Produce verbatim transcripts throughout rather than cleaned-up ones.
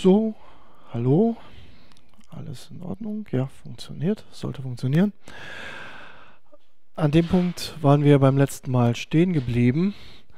So, hallo, alles in Ordnung? Ja, funktioniert, sollte funktionieren. An dem Punkt waren wir beim letzten Mal stehen geblieben,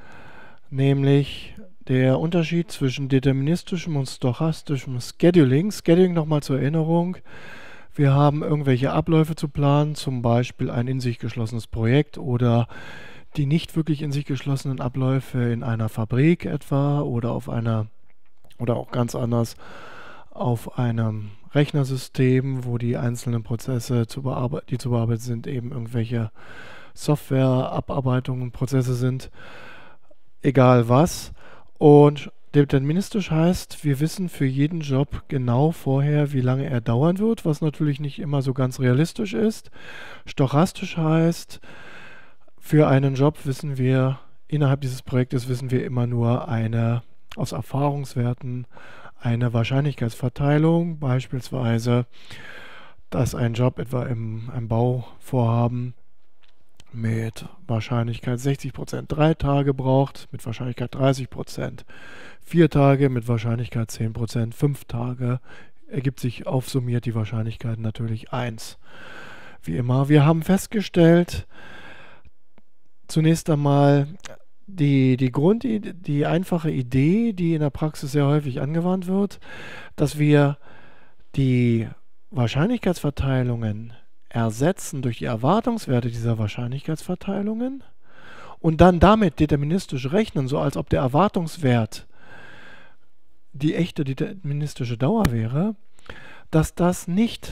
nämlich der Unterschied zwischen deterministischem und stochastischem Scheduling. Scheduling nochmal zur Erinnerung. Wir haben irgendwelche Abläufe zu planen, zum Beispiel ein in sich geschlossenes Projekt oder die nicht wirklich in sich geschlossenen Abläufe in einer Fabrik etwa oder auf einer oder auch ganz anders auf einem Rechnersystem, wo die einzelnen Prozesse, zu bearbeiten, die zu bearbeiten sind, eben irgendwelche Software-Abarbeitungen, Prozesse sind, egal was. Und deterministisch heißt, wir wissen für jeden Job genau vorher, wie lange er dauern wird, was natürlich nicht immer so ganz realistisch ist. Stochastisch heißt, für einen Job wissen wir, innerhalb dieses Projektes wissen wir immer nur eine, aus Erfahrungswerten, eine Wahrscheinlichkeitsverteilung, beispielsweise, dass ein Job etwa im einem Bauvorhaben mit Wahrscheinlichkeit sechzig Prozent drei Tage braucht, mit Wahrscheinlichkeit dreißig Prozent vier Tage, mit Wahrscheinlichkeit zehn Prozent fünf Tage, ergibt sich aufsummiert die Wahrscheinlichkeit natürlich eins. Wie immer, wir haben festgestellt, zunächst einmal die, die Grundidee, die einfache Idee, die in der Praxis sehr häufig angewandt wird, dass wir die Wahrscheinlichkeitsverteilungen ersetzen durch die Erwartungswerte dieser Wahrscheinlichkeitsverteilungen und dann damit deterministisch rechnen, so als ob der Erwartungswert die echte deterministische Dauer wäre, dass das nicht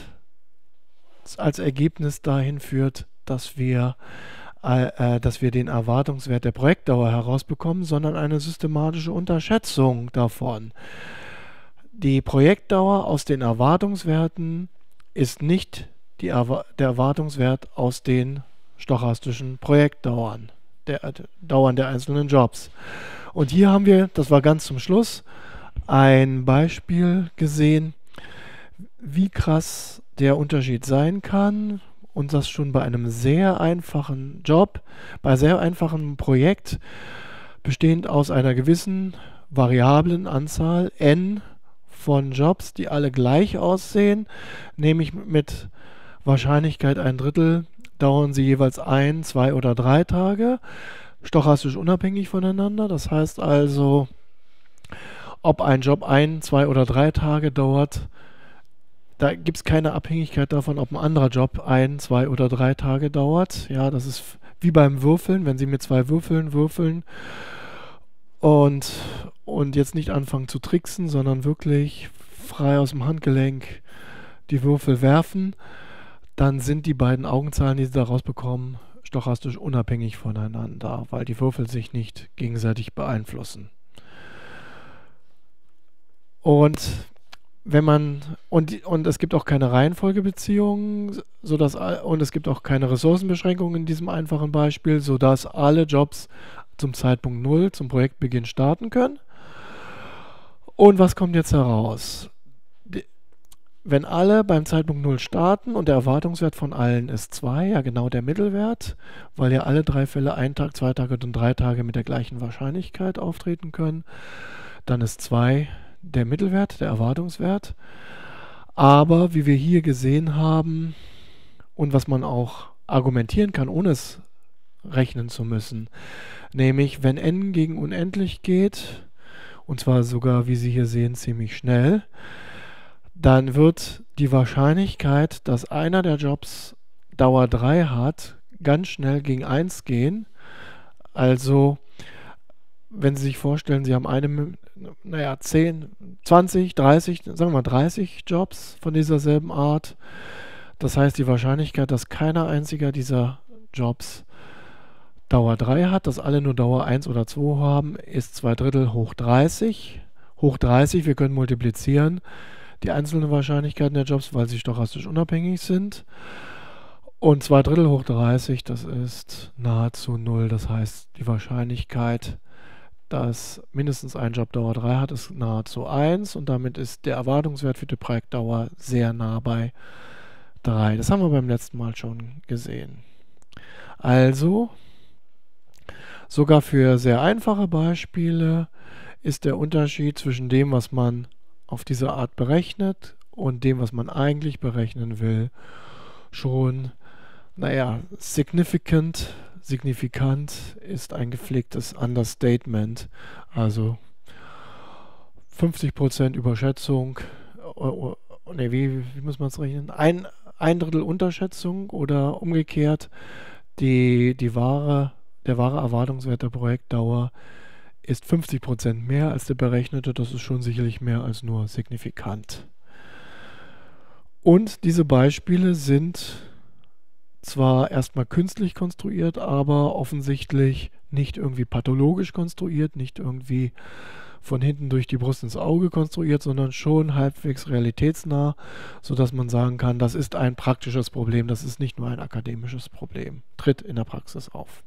als Ergebnis dahin führt, dass wir Äh, dass wir den Erwartungswert der Projektdauer herausbekommen, sondern eine systematische Unterschätzung davon. Die Projektdauer aus den Erwartungswerten ist nicht die Erwa- der Erwartungswert aus den stochastischen Projektdauern, der äh, Dauern der einzelnen Jobs. Und hier haben wir, das war ganz zum Schluss, ein Beispiel gesehen, wie krass der Unterschied sein kann. Und das schon bei einem sehr einfachen Job, bei sehr einfachem Projekt, bestehend aus einer gewissen variablen Anzahl n von Jobs, die alle gleich aussehen, nämlich mit Wahrscheinlichkeit ein Drittel, dauern sie jeweils ein, zwei oder drei Tage, stochastisch unabhängig voneinander. Das heißt also, ob ein Job ein, zwei oder drei Tage dauert, da gibt es keine Abhängigkeit davon, ob ein anderer Job ein, zwei oder drei Tage dauert. Ja, das ist wie beim Würfeln, wenn Sie mit zwei Würfeln würfeln und, und jetzt nicht anfangen zu tricksen, sondern wirklich frei aus dem Handgelenk die Würfel werfen, dann sind die beiden Augenzahlen, die Sie da rausbekommen, stochastisch unabhängig voneinander, weil die Würfel sich nicht gegenseitig beeinflussen. Und wenn man und, und es gibt auch keine Reihenfolgebeziehungen, sodass und es gibt auch keine Ressourcenbeschränkungen in diesem einfachen Beispiel, sodass alle Jobs zum Zeitpunkt null, zum Projektbeginn starten können. Und was kommt jetzt heraus? Die, wenn alle beim Zeitpunkt null starten und der Erwartungswert von allen ist zwei, ja genau der Mittelwert, weil ja alle drei Fälle ein Tag, zwei Tage und drei Tage mit der gleichen Wahrscheinlichkeit auftreten können, dann ist zwei der Mittelwert, der Erwartungswert. Aber wie wir hier gesehen haben und was man auch argumentieren kann, ohne es rechnen zu müssen, nämlich wenn n gegen unendlich geht, und zwar sogar, wie Sie hier sehen, ziemlich schnell, dann wird die Wahrscheinlichkeit, dass einer der Jobs Dauer drei hat, ganz schnell gegen eins gehen. Also wenn Sie sich vorstellen, Sie haben eine, naja, zehn, zwanzig, dreißig, sagen wir mal dreißig Jobs von dieser selben Art. Das heißt, die Wahrscheinlichkeit, dass keiner einziger dieser Jobs Dauer drei hat, dass alle nur Dauer eins oder zwei haben, ist zwei Drittel hoch dreißig. Hoch dreißig, wir können multiplizieren die einzelnen Wahrscheinlichkeiten der Jobs, weil sie stochastisch unabhängig sind. Und zwei Drittel hoch dreißig, das ist nahezu null. Das heißt, die Wahrscheinlichkeit, dass mindestens ein Job Dauer drei hat, ist nahezu eins und damit ist der Erwartungswert für die Projektdauer sehr nah bei drei. Das haben wir beim letzten Mal schon gesehen. Also, sogar für sehr einfache Beispiele ist der Unterschied zwischen dem, was man auf diese Art berechnet und dem, was man eigentlich berechnen will, schon, naja, significant, signifikant ist ein gepflegtes Understatement, also fünfzig Prozent Überschätzung, ne, wie, wie muss man es rechnen? Ein, ein Drittel Unterschätzung oder umgekehrt, die, die wahre, der wahre Erwartungswert der Projektdauer ist fünfzig Prozent mehr als der berechnete. Das ist schon sicherlich mehr als nur signifikant. Und diese Beispiele sind zwar erstmal künstlich konstruiert, aber offensichtlich nicht irgendwie pathologisch konstruiert, nicht irgendwie von hinten durch die Brust ins Auge konstruiert, sondern schon halbwegs realitätsnah, sodass man sagen kann, das ist ein praktisches Problem, das ist nicht nur ein akademisches Problem, tritt in der Praxis auf.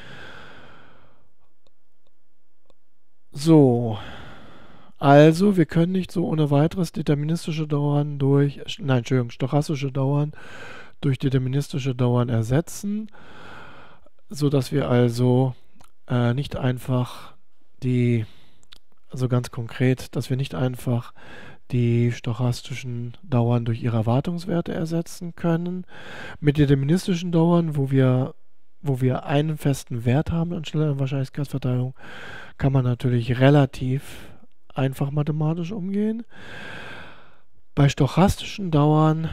So, also wir können nicht so ohne weiteres deterministische Dauern durch, nein, Entschuldigung, stochastische Dauern durch deterministische Dauern ersetzen, sodass wir also äh, nicht einfach die, also ganz konkret, dass wir nicht einfach die stochastischen Dauern durch ihre Erwartungswerte ersetzen können. Mit deterministischen Dauern, wo wir, wo wir einen festen Wert haben anstelle einer Wahrscheinlichkeitsverteilung, kann man natürlich relativ einfach mathematisch umgehen. Bei stochastischen Dauern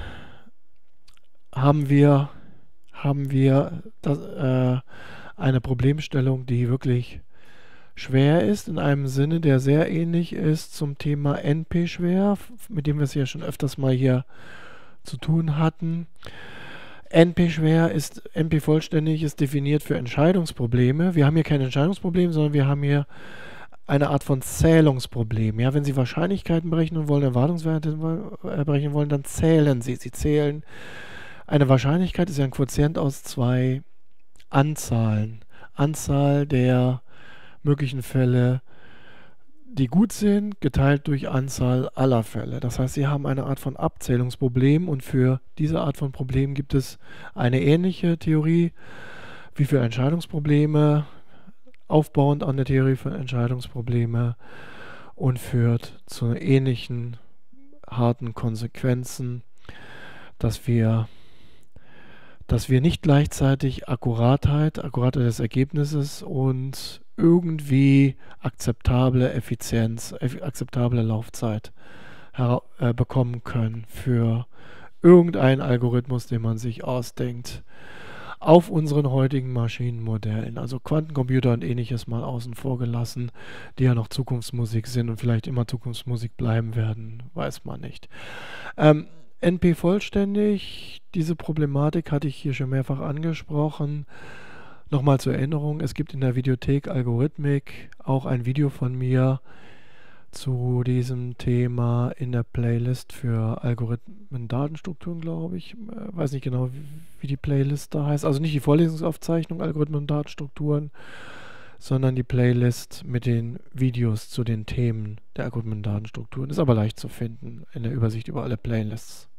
haben wir, haben wir das, äh, eine Problemstellung, die wirklich schwer ist, in einem Sinne, der sehr ähnlich ist zum Thema N P-schwer, mit dem wir es ja schon öfters mal hier zu tun hatten. N P-schwer ist, N P-vollständig ist definiert für Entscheidungsprobleme. Wir haben hier kein Entscheidungsproblem, sondern wir haben hier eine Art von Zählungsproblem. Ja, wenn Sie Wahrscheinlichkeiten berechnen wollen, Erwartungswerte berechnen wollen, dann zählen Sie. Sie zählen. Eine Wahrscheinlichkeit ist ja ein Quotient aus zwei Anzahlen. Anzahl der möglichen Fälle, die gut sind, geteilt durch Anzahl aller Fälle. Das heißt, Sie haben eine Art von Abzählungsproblem und für diese Art von Problem gibt es eine ähnliche Theorie wie für Entscheidungsprobleme, aufbauend an der Theorie für Entscheidungsprobleme und führt zu ähnlichen harten Konsequenzen, dass wir dass wir nicht gleichzeitig Akkuratheit, Akkuratheit des Ergebnisses und irgendwie akzeptable Effizienz, akzeptable Laufzeit äh, bekommen können für irgendeinen Algorithmus, den man sich ausdenkt, auf unseren heutigen Maschinenmodellen. Also Quantencomputer und ähnliches mal außen vor gelassen, die ja noch Zukunftsmusik sind und vielleicht immer Zukunftsmusik bleiben werden, weiß man nicht. Ähm, N P vollständig, diese Problematik hatte ich hier schon mehrfach angesprochen. Nochmal zur Erinnerung, es gibt in der Videothek Algorithmik auch ein Video von mir zu diesem Thema in der Playlist für Algorithmen-Datenstrukturen, glaube ich. Ich weiß nicht genau, wie, wie die Playlist da heißt. Also nicht die Vorlesungsaufzeichnung Algorithmen und Datenstrukturen, sondern die Playlist mit den Videos zu den Themen der Algorithmen und Datenstrukturen. Ist aber leicht zu finden in der Übersicht über alle Playlists.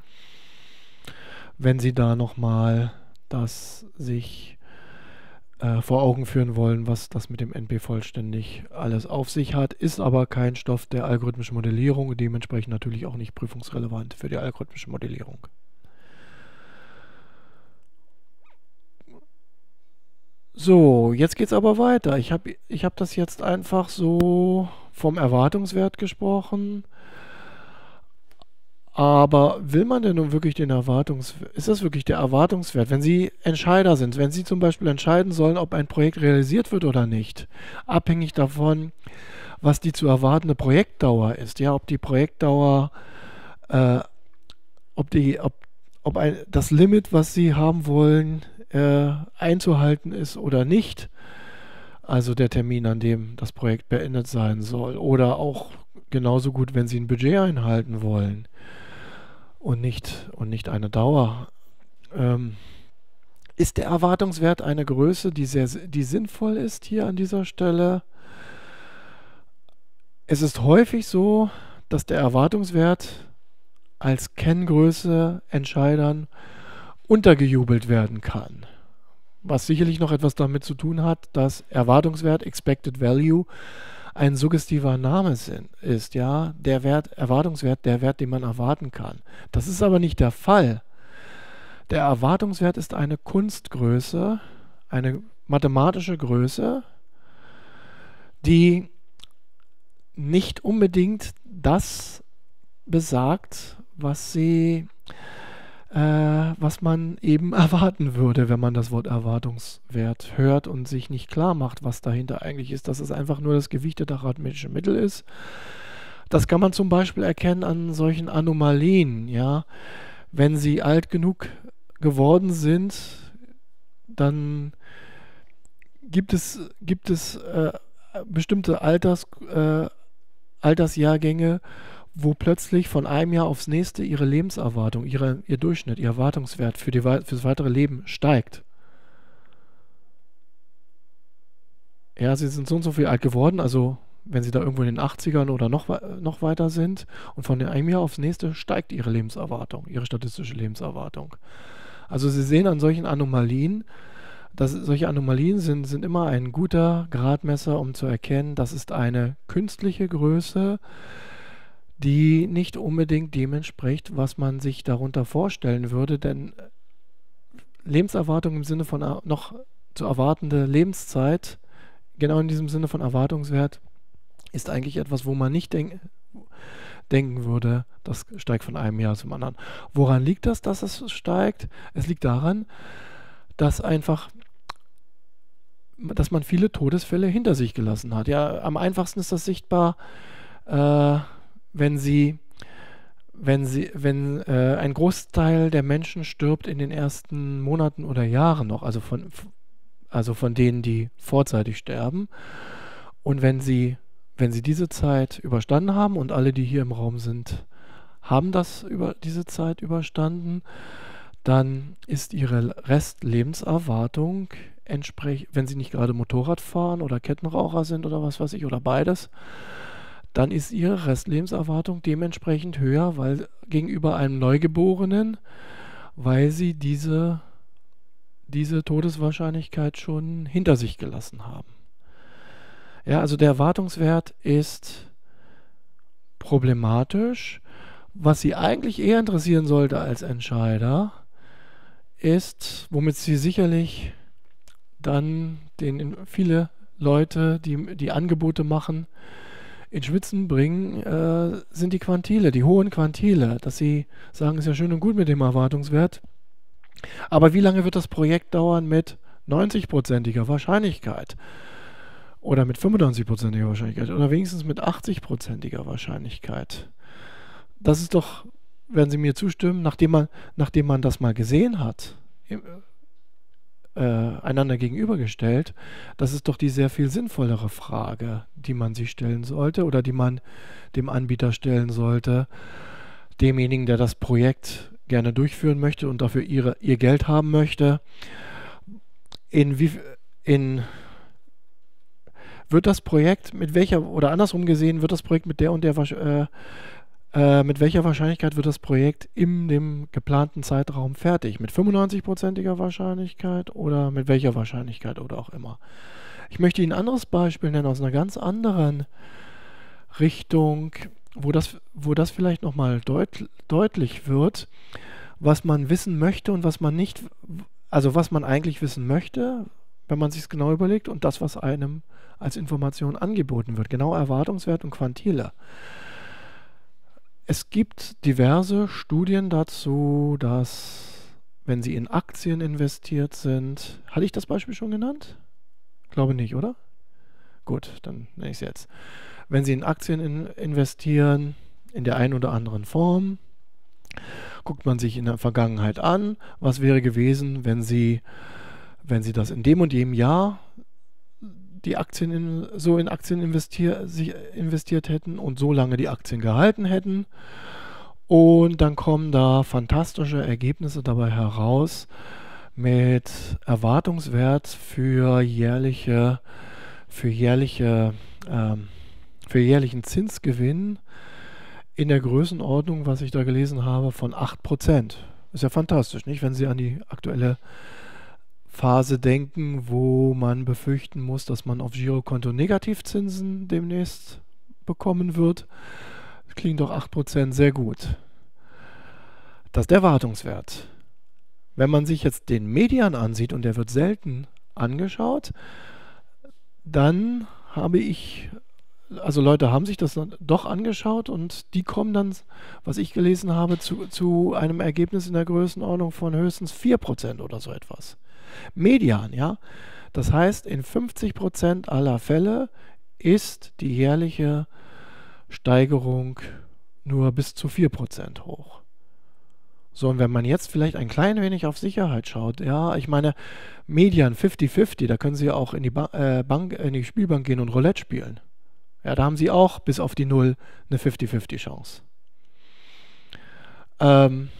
Wenn Sie da nochmal das sich äh, vor Augen führen wollen, was das mit dem N P vollständig alles auf sich hat, ist aber kein Stoff der algorithmischen Modellierung und dementsprechend natürlich auch nicht prüfungsrelevant für die algorithmische Modellierung. So, jetzt geht es aber weiter. Ich habe ich hab das jetzt einfach so vom Erwartungswert gesprochen. Aber will man denn nun wirklich den Erwartungswert? Ist das wirklich der Erwartungswert? Wenn Sie Entscheider sind, wenn Sie zum Beispiel entscheiden sollen, ob ein Projekt realisiert wird oder nicht, abhängig davon, was die zu erwartende Projektdauer ist, ja, ob die Projektdauer, äh, ob die, ob, ob ein, das Limit, was Sie haben wollen, äh, einzuhalten ist oder nicht, also der Termin, an dem das Projekt beendet sein soll, oder auch genauso gut, wenn Sie ein Budget einhalten wollen und nicht, und nicht eine Dauer. Ähm, ist der Erwartungswert eine Größe, die, sehr, die sinnvoll ist hier an dieser Stelle? Es ist häufig so, dass der Erwartungswert als Kenngröße Entscheidern untergejubelt werden kann. Was sicherlich noch etwas damit zu tun hat, dass Erwartungswert, Expected Value, ein suggestiver Name sind, ist, ja, der Wert, Erwartungswert, der Wert, den man erwarten kann. Das ist aber nicht der Fall. Der Erwartungswert ist eine Kunstgröße, eine mathematische Größe, die nicht unbedingt das besagt, was sie, äh, was man eben erwarten würde, wenn man das Wort Erwartungswert hört und sich nicht klar macht, was dahinter eigentlich ist, dass es einfach nur das gewichtete arithmetische Mittel ist. Das kann man zum Beispiel erkennen an solchen Anomalien, ja. Wenn sie alt genug geworden sind, dann gibt es, gibt es äh, bestimmte Alters, äh, Altersjahrgänge, wo plötzlich von einem Jahr aufs nächste ihre Lebenserwartung, ihre, ihr Durchschnitt, ihr Erwartungswert für, die, für das weitere Leben steigt. Ja, sie sind so und so viel alt geworden, also wenn sie da irgendwo in den achtzigern oder noch, noch weiter sind und von einem Jahr aufs nächste steigt ihre Lebenserwartung, ihre statistische Lebenserwartung. Also Sie sehen an solchen Anomalien, dass solche Anomalien sind, sind immer ein guter Gradmesser, um zu erkennen, das ist eine künstliche Größe, die nicht unbedingt dem entspricht, was man sich darunter vorstellen würde, denn Lebenserwartung im Sinne von noch zu erwartende Lebenszeit, genau in diesem Sinne von Erwartungswert, ist eigentlich etwas, wo man nicht denk denken würde, das steigt von einem Jahr zum anderen. Woran liegt das, dass es steigt? Es liegt daran, dass einfach, dass man viele Todesfälle hinter sich gelassen hat. Ja, am einfachsten ist das sichtbar, äh, wenn sie, wenn sie, wenn äh, ein Großteil der Menschen stirbt in den ersten Monaten oder Jahren noch, also von, also von denen, die vorzeitig sterben. Und wenn sie, wenn sie diese Zeit überstanden haben und alle, die hier im Raum sind, haben das über diese Zeit überstanden, dann ist ihre Restlebenserwartung entsprechend, wenn sie nicht gerade Motorrad fahren oder Kettenraucher sind oder was weiß ich oder beides, dann ist ihre Restlebenserwartung dementsprechend höher, weil gegenüber einem Neugeborenen, weil sie diese, diese Todeswahrscheinlichkeit schon hinter sich gelassen haben. Ja, also der Erwartungswert ist problematisch. Was Sie eigentlich eher interessieren sollte als Entscheider, ist, womit Sie sicherlich dann den viele Leute, die die Angebote machen, in Schwitzen bringen, äh, sind die Quantile, die hohen Quantile, dass sie sagen, ist ja schön und gut mit dem Erwartungswert, aber wie lange wird das Projekt dauern mit neunzig-prozentiger Wahrscheinlichkeit oder mit fünfundneunzig-prozentiger Wahrscheinlichkeit oder wenigstens mit achtzig-prozentiger Wahrscheinlichkeit? Das ist doch, werden Sie mir zustimmen, nachdem man, nachdem man das mal gesehen hat, äh, einander gegenübergestellt, das ist doch die sehr viel sinnvollere Frage, die man sich stellen sollte oder die man dem Anbieter stellen sollte, demjenigen, der das Projekt gerne durchführen möchte und dafür ihre, ihr Geld haben möchte. In wie, in, wird das Projekt mit welcher, oder andersrum gesehen, wird das Projekt mit der und der äh, Äh, mit welcher Wahrscheinlichkeit wird das Projekt in dem geplanten Zeitraum fertig? Mit fünfundneunzig-prozentiger Wahrscheinlichkeit oder mit welcher Wahrscheinlichkeit oder auch immer? Ich möchte Ihnen ein anderes Beispiel nennen aus einer ganz anderen Richtung, wo das, wo das vielleicht nochmal deut, deutlich wird, was man wissen möchte und was man nicht, also was man eigentlich wissen möchte, wenn man sich es genau überlegt, und das, was einem als Information angeboten wird. Genau Erwartungswert und Quantile. Es gibt diverse Studien dazu, dass, wenn Sie in Aktien investiert sind, hatte ich das Beispiel schon genannt? Glaube nicht, oder? Gut, dann nenne ich es jetzt. Wenn Sie in Aktien in, investieren, in der einen oder anderen Form, guckt man sich in der Vergangenheit an, was wäre gewesen, wenn Sie, wenn Sie das in dem und dem Jahr die Aktien in, so in Aktien investier, sich investiert hätten und so lange die Aktien gehalten hätten. Und dann kommen da fantastische Ergebnisse dabei heraus mit Erwartungswert für jährliche, für jährliche, ähm, für jährlichen Zinsgewinn in der Größenordnung, was ich da gelesen habe, von acht Prozent. Ist ja fantastisch, nicht? Wenn Sie an die aktuelle Phase denken, wo man befürchten muss, dass man auf Girokonto Negativzinsen demnächst bekommen wird. Das klingt doch acht Prozent sehr gut. Das ist der Erwartungswert. Wenn man sich jetzt den Median ansieht, und der wird selten angeschaut, dann habe ich, also Leute haben sich das dann doch angeschaut und die kommen dann, was ich gelesen habe, zu, zu einem Ergebnis in der Größenordnung von höchstens vier Prozent oder so etwas. Median, ja. Das heißt, in fünfzig Prozent aller Fälle ist die jährliche Steigerung nur bis zu vier Prozent hoch. So, und wenn man jetzt vielleicht ein klein wenig auf Sicherheit schaut, ja, ich meine, Median fünfzig fünfzig, da können Sie auch in die, ba äh, Bank, in die Spielbank gehen und Roulette spielen. Ja, da haben Sie auch bis auf die Null eine fünfzig fünfzig Chance. Ähm,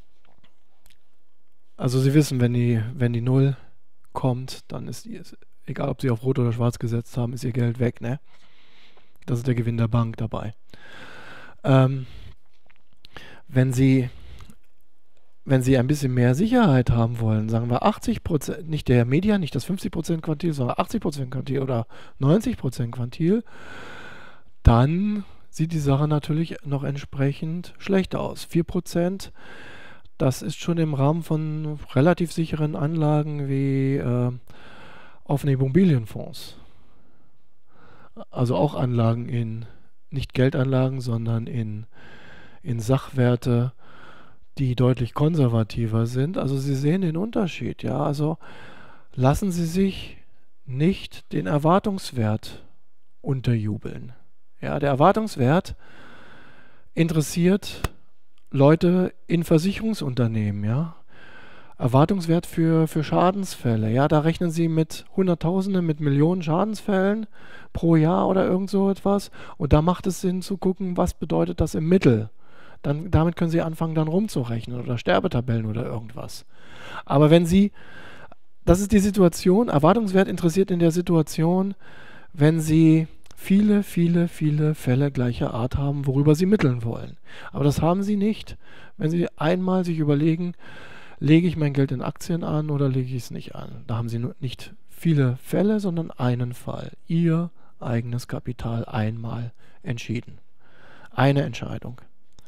also Sie wissen, wenn die, wenn die Null kommt, dann ist, die, egal ob Sie auf Rot oder Schwarz gesetzt haben, ist Ihr Geld weg, ne? Das ist der Gewinn der Bank dabei. Ähm, wenn Sie Wenn Sie ein bisschen mehr Sicherheit haben wollen, sagen wir achtzig Prozent, nicht der Median, nicht das fünfzig Prozent Quantil, sondern achtzig Prozent Quantil oder neunzig Prozent Quantil, dann sieht die Sache natürlich noch entsprechend schlecht aus. vier Prozent, das ist schon im Rahmen von relativ sicheren Anlagen wie äh, offene Immobilienfonds. Also auch Anlagen in, nicht Geldanlagen, sondern in, in Sachwerte, die deutlich konservativer sind. Also Sie sehen den Unterschied, ja. Also lassen Sie sich nicht den Erwartungswert unterjubeln. Ja, der Erwartungswert interessiert Leute in Versicherungsunternehmen, ja. Erwartungswert für, für Schadensfälle, ja, da rechnen Sie mit Hunderttausenden, mit Millionen Schadensfällen pro Jahr oder irgend so etwas. Und da macht es Sinn zu gucken, was bedeutet das im Mittel. Dann, damit können Sie anfangen, dann rumzurechnen oder Sterbetabellen oder irgendwas. Aber wenn Sie, das ist die Situation, Erwartungswert interessiert in der Situation, wenn Sie viele, viele, viele Fälle gleicher Art haben, worüber Sie mitteln wollen. Aber das haben Sie nicht, wenn Sie einmal sich überlegen, lege ich mein Geld in Aktien an oder lege ich es nicht an. Da haben Sie nur nicht viele Fälle, sondern einen Fall. Ihr eigenes Kapital einmal entschieden. Eine Entscheidung.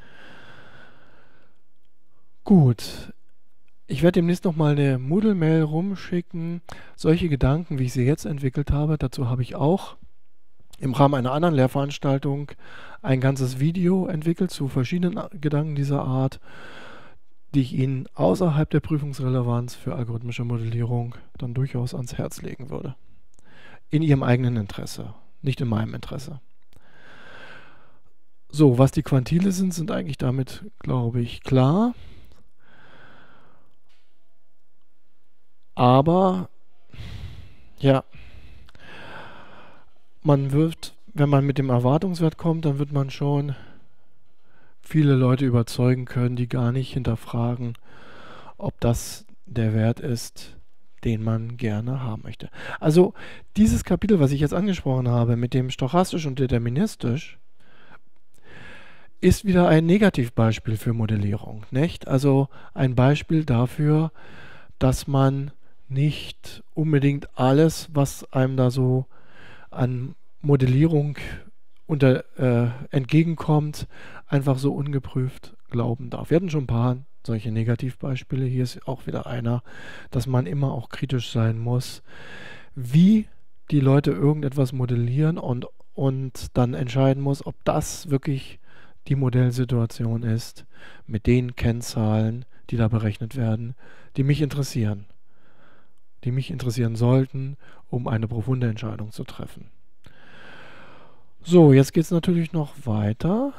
Gut, ich werde demnächst nochmal eine Moodle-Mail rumschicken. Solche Gedanken, wie ich sie jetzt entwickelt habe, dazu habe ich auch im Rahmen einer anderen Lehrveranstaltung ein ganzes Video entwickelt zu verschiedenen Gedanken dieser Art, die ich Ihnen außerhalb der Prüfungsrelevanz für algorithmische Modellierung dann durchaus ans Herz legen würde. In Ihrem eigenen Interesse, nicht in meinem Interesse. So, was die Quantile sind, sind eigentlich damit, glaube ich, klar. Aber, ja, man wird, wenn man mit dem Erwartungswert kommt, dann wird man schon viele Leute überzeugen können, die gar nicht hinterfragen, ob das der Wert ist, den man gerne haben möchte. Also dieses Kapitel, was ich jetzt angesprochen habe, mit dem stochastisch und deterministisch, ist wieder ein Negativbeispiel für Modellierung, nicht? Also ein Beispiel dafür, dass man nicht unbedingt alles, was einem da so an Modellierung unter, äh, entgegenkommt, einfach so ungeprüft glauben darf. Wir hatten schon ein paar solche Negativbeispiele. Hier ist auch wieder einer, dass man immer auch kritisch sein muss, wie die Leute irgendetwas modellieren und, und dann entscheiden muss, ob das wirklich die Modellsituation ist, mit den Kennzahlen, die da berechnet werden, die mich interessieren. die mich interessieren sollten, um eine profunde Entscheidung zu treffen. So, jetzt geht es natürlich noch weiter.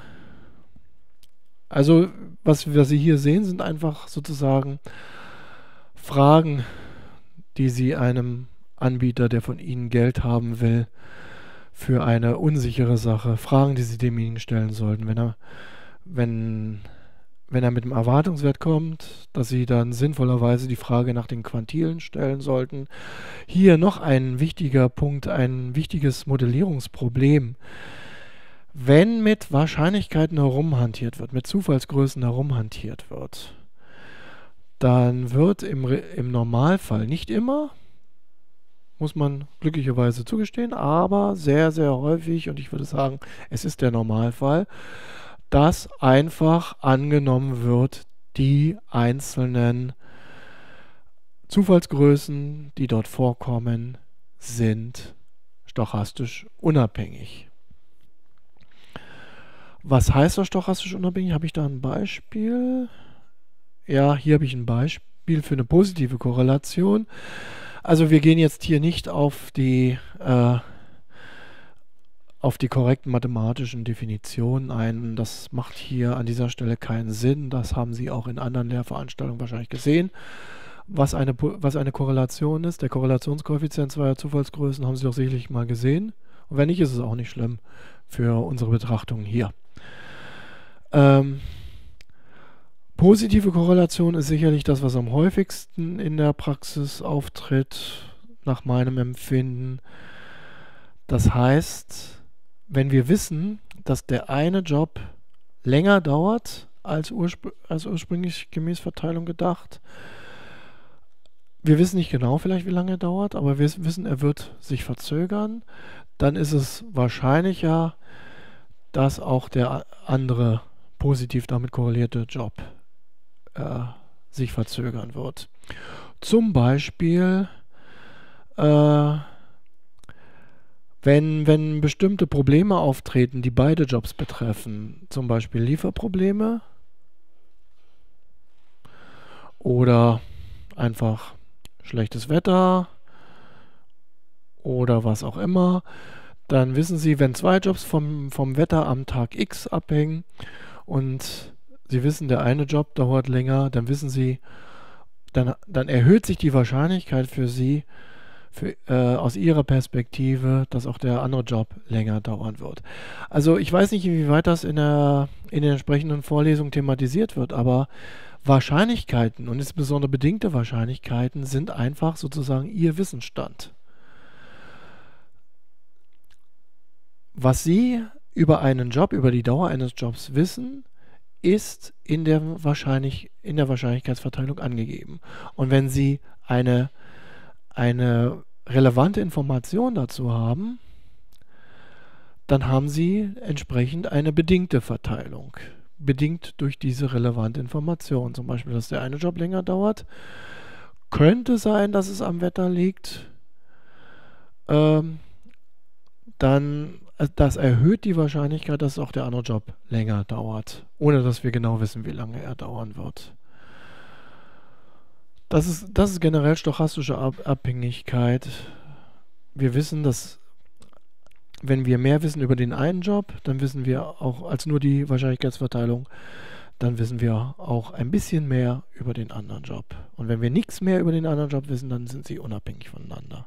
Also, was, was Sie hier sehen, sind einfach sozusagen Fragen, die Sie einem Anbieter, der von Ihnen Geld haben will, für eine unsichere Sache, Fragen, die Sie dem Ihnen stellen sollten. Wenn er, wenn, wenn er mit dem Erwartungswert kommt, dass Sie dann sinnvollerweise die Frage nach den Quantilen stellen sollten. Hier noch ein wichtiger Punkt, ein wichtiges Modellierungsproblem. Wenn mit Wahrscheinlichkeiten herumhantiert wird, mit Zufallsgrößen herumhantiert wird, dann wird im, Re- im Normalfall, nicht immer, muss man glücklicherweise zugestehen, aber sehr, sehr häufig, und ich würde sagen, es ist der Normalfall, dass einfach angenommen wird, die einzelnen Zufallsgrößen, die dort vorkommen, sind stochastisch unabhängig. Was heißt das stochastisch unabhängig? Habe ich da ein Beispiel? Ja, hier habe ich ein Beispiel für eine positive Korrelation. Also wir gehen jetzt hier nicht auf die, äh, auf die korrekten mathematischen Definitionen ein. Das macht hier an dieser Stelle keinen Sinn. Das haben Sie auch in anderen Lehrveranstaltungen wahrscheinlich gesehen, was eine, was eine Korrelation ist. Der Korrelationskoeffizient zweier Zufallsgrößen haben Sie doch sicherlich mal gesehen. Und wenn nicht, ist es auch nicht schlimm für unsere Betrachtungen hier. Ähm, positive Korrelation ist sicherlich das, was am häufigsten in der Praxis auftritt, nach meinem Empfinden. Das heißt, wenn wir wissen, dass der eine Job länger dauert als, urspr als ursprünglich gemäß Verteilung gedacht, wir wissen nicht genau vielleicht, wie lange er dauert, aber wir wissen, er wird sich verzögern, dann ist es wahrscheinlicher, dass auch der andere positiv damit korrelierte Job äh, sich verzögern wird. Zum Beispiel, äh, wenn, wenn bestimmte Probleme auftreten, die beide Jobs betreffen, zum Beispiel Lieferprobleme oder einfach schlechtes Wetter oder was auch immer, dann wissen Sie, wenn zwei Jobs vom, vom Wetter am Tag X abhängen und Sie wissen, der eine Job dauert länger, dann wissen Sie, dann, dann erhöht sich die Wahrscheinlichkeit für Sie, für, äh, aus Ihrer Perspektive, dass auch der andere Job länger dauern wird. Also ich weiß nicht, inwieweit das in der, in den entsprechenden Vorlesungen thematisiert wird, aber Wahrscheinlichkeiten und insbesondere bedingte Wahrscheinlichkeiten sind einfach sozusagen Ihr Wissensstand. Was Sie über einen Job, über die Dauer eines Jobs wissen, ist in der, wahrscheinlich, in der Wahrscheinlichkeitsverteilung angegeben. Und wenn Sie eine, eine relevante Information dazu haben, dann haben Sie entsprechend eine bedingte Verteilung. Bedingt durch diese relevante Information. Zum Beispiel, dass der eine Job länger dauert. Könnte sein, dass es am Wetter liegt. Ähm, dann das erhöht die Wahrscheinlichkeit, dass auch der andere Job länger dauert, ohne dass wir genau wissen, wie lange er dauern wird. Das ist, das ist generell stochastische Ab Abhängigkeit. Wir wissen, dass wenn wir mehr wissen über den einen Job, dann wissen wir auch als nur die Wahrscheinlichkeitsverteilung, dann wissen wir auch ein bisschen mehr über den anderen Job. Und wenn wir nichts mehr über den anderen Job wissen, dann sind sie unabhängig voneinander.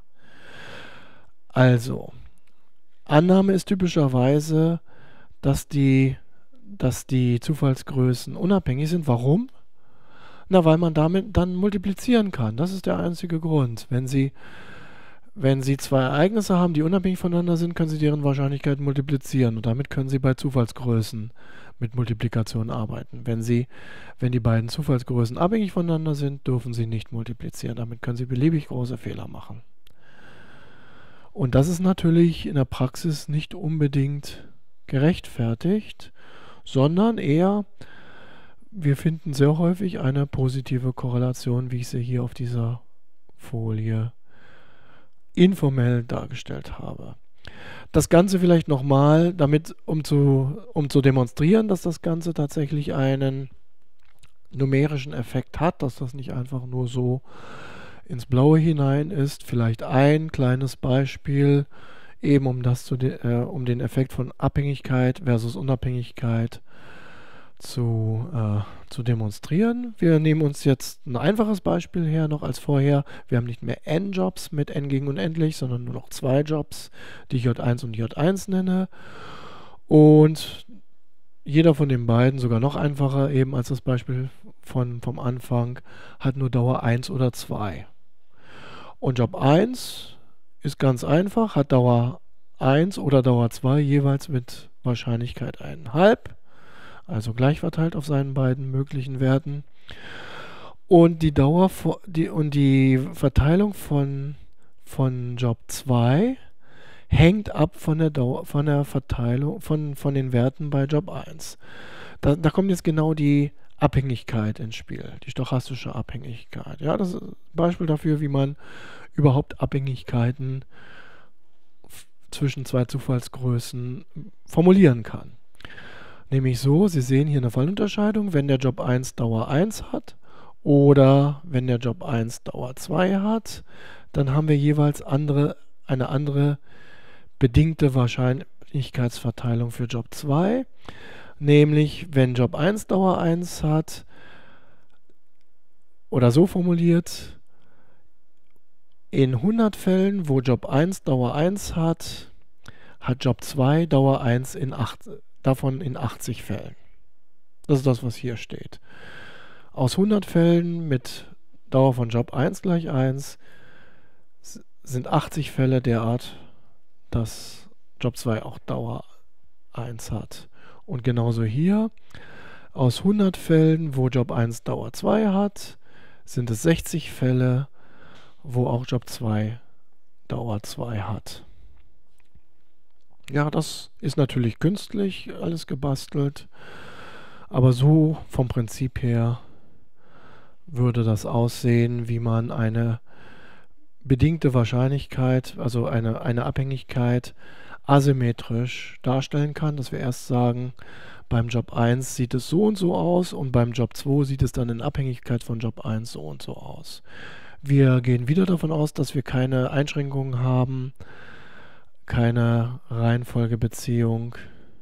Also, Annahme ist typischerweise, dass die, dass die Zufallsgrößen unabhängig sind. Warum? Na, weil man damit dann multiplizieren kann. Das ist der einzige Grund. Wenn Sie, wenn Sie zwei Ereignisse haben, die unabhängig voneinander sind, können Sie deren Wahrscheinlichkeiten multiplizieren. Und damit können Sie bei Zufallsgrößen mit Multiplikation arbeiten. Wenn Sie, wenn die beiden Zufallsgrößen abhängig voneinander sind, dürfen Sie nicht multiplizieren. Damit können Sie beliebig große Fehler machen. Und das ist natürlich in der Praxis nicht unbedingt gerechtfertigt, sondern eher, wir finden sehr häufig eine positive Korrelation, wie ich sie hier auf dieser Folie informell dargestellt habe. Das Ganze vielleicht nochmal, damit, um zu, um zu demonstrieren, dass das Ganze tatsächlich einen numerischen Effekt hat, dass das nicht einfach nur so ins Blaue hinein ist. Vielleicht ein kleines Beispiel, eben um, das zu de äh, um den Effekt von Abhängigkeit versus Unabhängigkeit zu, äh, zu demonstrieren. Wir nehmen uns jetzt ein einfaches Beispiel her, noch als vorher. Wir haben nicht mehr n Jobs mit n gegen unendlich, sondern nur noch zwei Jobs, die ich J eins und J eins nenne. Und jeder von den beiden, sogar noch einfacher eben als das Beispiel von, vom Anfang, hat nur Dauer eins oder zwei. Und Job eins ist ganz einfach, hat Dauer eins oder Dauer zwei jeweils mit Wahrscheinlichkeit eins Komma fünf, also gleich verteilt auf seinen beiden möglichen Werten. Und die Dauer vo- die, und die Verteilung von, von Job zwei hängt ab von der Dauer, von der Verteilung, von, von den Werten bei Job eins. Da, da kommt jetzt genau die Abhängigkeit ins Spiel, die stochastische Abhängigkeit. Ja, das ist ein Beispiel dafür, wie man überhaupt Abhängigkeiten f- zwischen zwei Zufallsgrößen formulieren kann. Nämlich so, Sie sehen hier eine Fallunterscheidung, wenn der Job eins Dauer eins hat oder wenn der Job eins Dauer zwei hat, dann haben wir jeweils andere, eine andere bedingte Wahrscheinlichkeitsverteilung für Job zwei. Nämlich, wenn Job eins Dauer eins hat, oder so formuliert, in hundert Fällen, wo Job eins Dauer eins hat, hat Job zwei Dauer eins in acht, davon in achtzig Fällen. Das ist das, was hier steht. Aus hundert Fällen mit Dauer von Job eins gleich eins s- sind achtzig Fälle derart, dass Job zwei auch Dauer eins hat. Und genauso hier, aus hundert Fällen, wo Job eins Dauer zwei hat, sind es sechzig Fälle, wo auch Job zwei Dauer zwei hat. Ja, das ist natürlich künstlich alles gebastelt, aber so vom Prinzip her würde das aussehen, wie man eine bedingte Wahrscheinlichkeit, also eine, eine Abhängigkeit asymmetrisch darstellen kann, dass wir erst sagen, beim Job eins sieht es so und so aus und beim Job zwei sieht es dann in Abhängigkeit von Job eins so und so aus. Wir gehen wieder davon aus, dass wir keine Einschränkungen haben, keine Reihenfolgebeziehung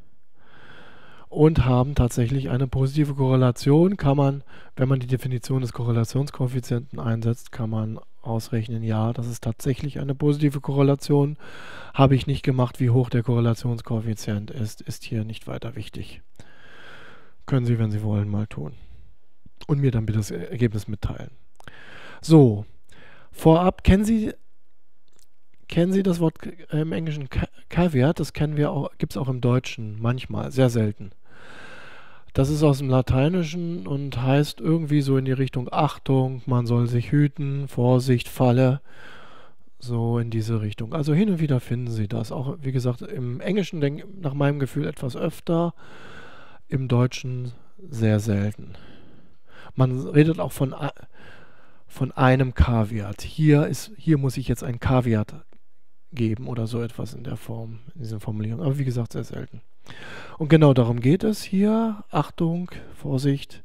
und haben tatsächlich eine positive Korrelation. Kann man, wenn man die Definition des Korrelationskoeffizienten einsetzt, kann man ausrechnen, ja, das ist tatsächlich eine positive Korrelation. Habe ich nicht gemacht, wie hoch der Korrelationskoeffizient ist, ist hier nicht weiter wichtig. Können Sie, wenn Sie wollen, mal tun. Und mir dann bitte das Ergebnis mitteilen. So, vorab, kennen Sie, kennen Sie das Wort äh, im Englischen Ca- Caveat? Das kennen wir auch, gibt es auch im Deutschen manchmal, sehr selten. Das ist aus dem Lateinischen und heißt irgendwie so in die Richtung Achtung, man soll sich hüten, Vorsicht, Falle, so in diese Richtung. Also hin und wieder finden Sie das. Auch, wie gesagt, im Englischen denk, nach meinem Gefühl etwas öfter, im Deutschen sehr selten. Man redet auch von, a- von einem Caveat. Hier, ist, hier muss ich jetzt ein Caveat geben oder so etwas in der Form, in dieser Formulierung. Aber wie gesagt, sehr selten. Und genau darum geht es hier. Achtung, Vorsicht.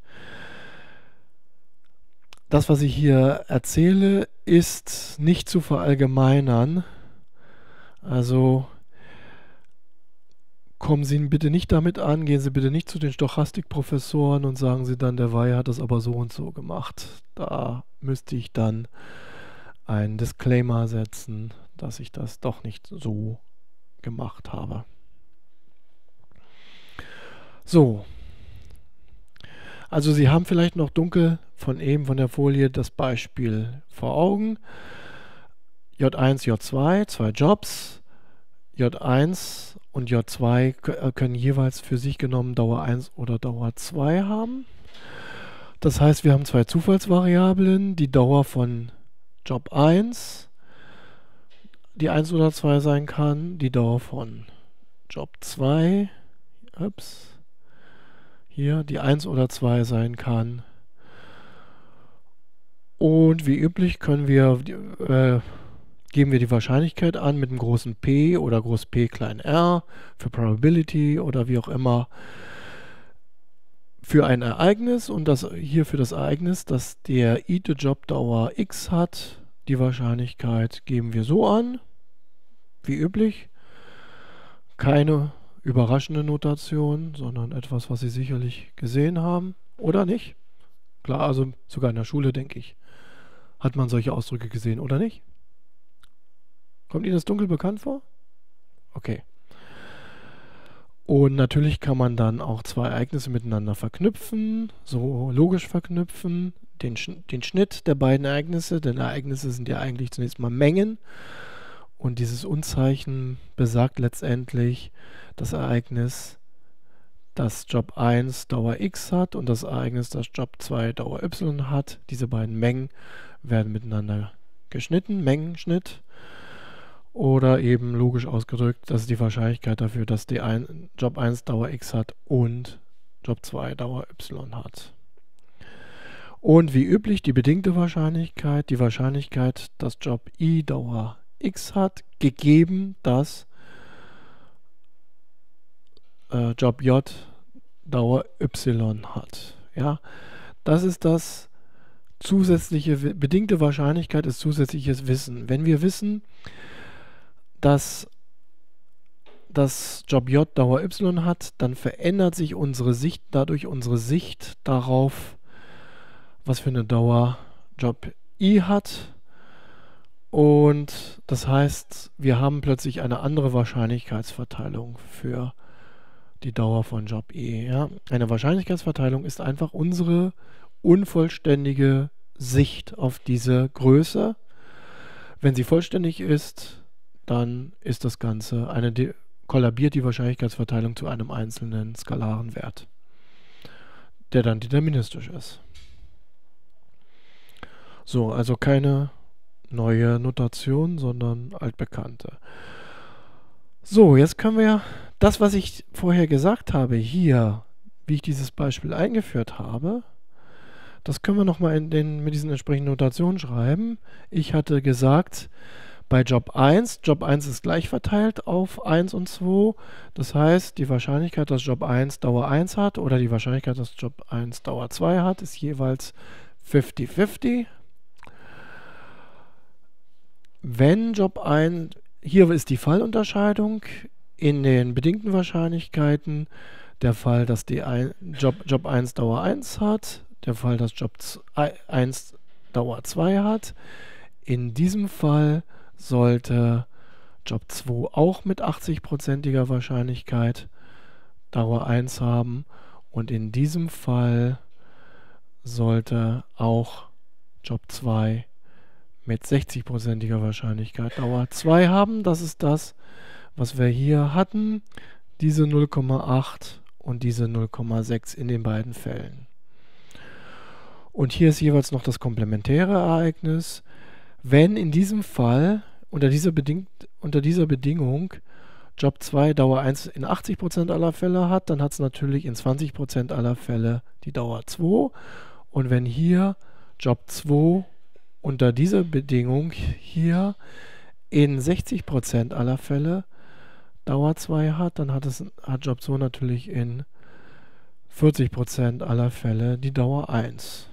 Das, was ich hier erzähle, ist nicht zu verallgemeinern. Also kommen Sie bitte nicht damit an, gehen Sie bitte nicht zu den Stochastikprofessoren und sagen Sie dann, der Weihe hat das aber so und so gemacht. Da müsste ich dann einen Disclaimer setzen, dass ich das doch nicht so gemacht habe. So, also Sie haben vielleicht noch dunkel von eben von der Folie das Beispiel vor Augen. J eins, J zwei, zwei Jobs. J eins und J zwei können jeweils für sich genommen Dauer eins oder Dauer zwei haben. Das heißt, wir haben zwei Zufallsvariablen, die Dauer von Job eins, die eins oder zwei sein kann, die Dauer von Job zwei, ups, hier, die eins oder zwei sein kann. Und wie üblich können wir, äh, geben wir die Wahrscheinlichkeit an mit einem großen P oder groß P klein r für Probability oder wie auch immer für ein Ereignis und das hier für das Ereignis, dass der ite Job Dauer x hat, die Wahrscheinlichkeit geben wir so an, wie üblich. Keine überraschende Notation, sondern etwas, was Sie sicherlich gesehen haben, oder nicht? Klar, also sogar in der Schule, denke ich, hat man solche Ausdrücke gesehen, oder nicht? Kommt Ihnen das dunkel bekannt vor? Okay. Und natürlich kann man dann auch zwei Ereignisse miteinander verknüpfen, so logisch verknüpfen, den, Sch den Schnitt der beiden Ereignisse, denn Ereignisse sind ja eigentlich zunächst mal Mengen und dieses Unzeichen besagt letztendlich, das Ereignis dass Job eins Dauer x hat und das Ereignis, dass Job zwei Dauer y hat. Diese beiden Mengen werden miteinander geschnitten, Mengenschnitt. Oder eben logisch ausgedrückt, das ist die Wahrscheinlichkeit dafür, dass die ein, Job eins Dauer x hat und Job zwei Dauer y hat. Und wie üblich die bedingte Wahrscheinlichkeit, die Wahrscheinlichkeit, dass Job i Dauer x hat, gegeben, dass äh, Job j Dauer y hat. Ja, das ist das zusätzliche, bedingte Wahrscheinlichkeit ist zusätzliches Wissen. Wenn wir wissen, dass das Job j Dauer y hat, dann verändert sich unsere Sicht, dadurch unsere Sicht darauf, was für eine Dauer Job i hat. Und das heißt, wir haben plötzlich eine andere Wahrscheinlichkeitsverteilung für die Dauer von Job i. Ja? Eine Wahrscheinlichkeitsverteilung ist einfach unsere unvollständige Sicht auf diese Größe. Wenn sie vollständig ist, dann ist das Ganze eine, kollabiert die Wahrscheinlichkeitsverteilung zu einem einzelnen skalaren Wert, der dann deterministisch ist. So, also keine neue Notation, sondern altbekannte. So, jetzt können wir das, was ich vorher gesagt habe, hier, wie ich dieses Beispiel eingeführt habe, das können wir nochmal in den, mit diesen entsprechenden Notationen schreiben. Ich hatte gesagt, bei Job eins, Job eins ist gleich verteilt auf eins und zwei. Das heißt, die Wahrscheinlichkeit, dass Job eins Dauer eins hat oder die Wahrscheinlichkeit, dass Job eins Dauer zwei hat, ist jeweils fünfzig fünfzig. Wenn Job eins, hier ist die Fallunterscheidung in den bedingten Wahrscheinlichkeiten, der Fall, dass die ein, Job, Job eins Dauer eins hat, der Fall, dass Job eins Dauer zwei hat. In diesem Fall sollte Job zwei auch mit achtzig-prozentiger Wahrscheinlichkeit Dauer eins haben und in diesem Fall sollte auch Job zwei mit sechzig-prozentiger Wahrscheinlichkeit Dauer zwei haben. Das ist das, was wir hier hatten, diese null Komma acht und diese null Komma sechs in den beiden Fällen. Und hier ist jeweils noch das komplementäre Ereignis. Wenn in diesem Fall unter dieser, bedingt, unter dieser Bedingung Job zwei Dauer eins in achtzig Prozent aller Fälle hat, dann hat es natürlich in zwanzig Prozent aller Fälle die Dauer zwei. Und wenn hier Job zwei unter dieser Bedingung hier in sechzig Prozent aller Fälle Dauer zwei hat, dann hat, es, hat Job zwei natürlich in vierzig Prozent aller Fälle die Dauer eins.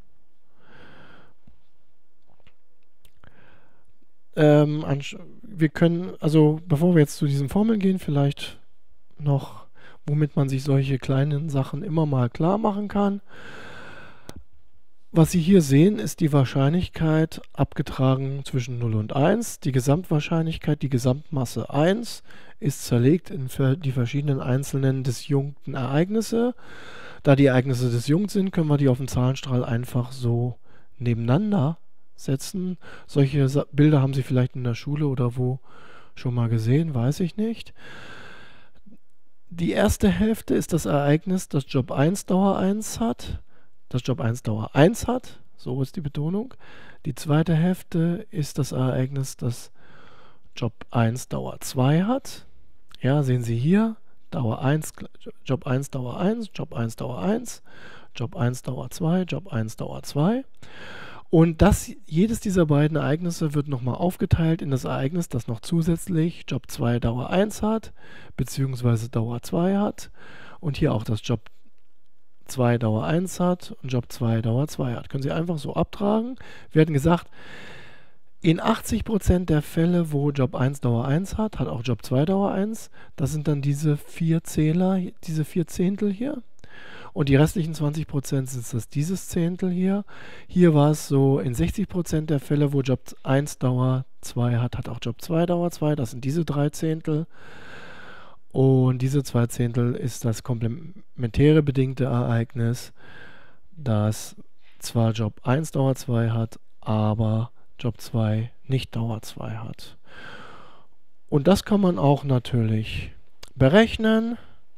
Ähm, wir können, also bevor wir jetzt zu diesen Formeln gehen, vielleicht noch, womit man sich solche kleinen Sachen immer mal klar machen kann. Was Sie hier sehen, ist die Wahrscheinlichkeit abgetragen zwischen null und eins. Die Gesamtwahrscheinlichkeit, die Gesamtmasse eins, ist zerlegt in die verschiedenen einzelnen disjunkten Ereignisse. Da die Ereignisse disjunkt sind, können wir die auf dem Zahlenstrahl einfach so nebeneinander setzen. Solche Bilder haben Sie vielleicht in der Schule oder wo schon mal gesehen, weiß ich nicht. Die erste Hälfte ist das Ereignis, dass Job eins Dauer eins hat, dass Job eins Dauer eins hat, so ist die Betonung. Die zweite Hälfte ist das Ereignis, dass Job eins Dauer zwei hat. Ja, sehen Sie hier, Dauer eins, Job eins Dauer eins, Job eins Dauer eins, Job eins Dauer zwei, Job eins Dauer zwei. Und das, jedes dieser beiden Ereignisse wird nochmal aufgeteilt in das Ereignis, das noch zusätzlich Job zwei Dauer eins hat, beziehungsweise Dauer zwei hat. Und hier auch das Job zwei Dauer eins hat und Job zwei Dauer zwei hat. Können Sie einfach so abtragen. Wir hatten gesagt, in achtzig Prozent der Fälle, wo Job eins Dauer eins hat, hat auch Job zwei Dauer eins. Das sind dann diese vier Zähler, diese vier Zehntel hier. Und die restlichen zwanzig Prozent sind das dieses Zehntel hier. Hier war es so, in sechzig Prozent der Fälle, wo Job eins Dauer zwei hat, hat auch Job zwei Dauer zwei. Das sind diese drei Zehntel. Und diese zwei Zehntel ist das komplementäre bedingte Ereignis, das zwar Job eins Dauer zwei hat, aber Job zwei nicht Dauer zwei hat. Und das kann man auch natürlich berechnen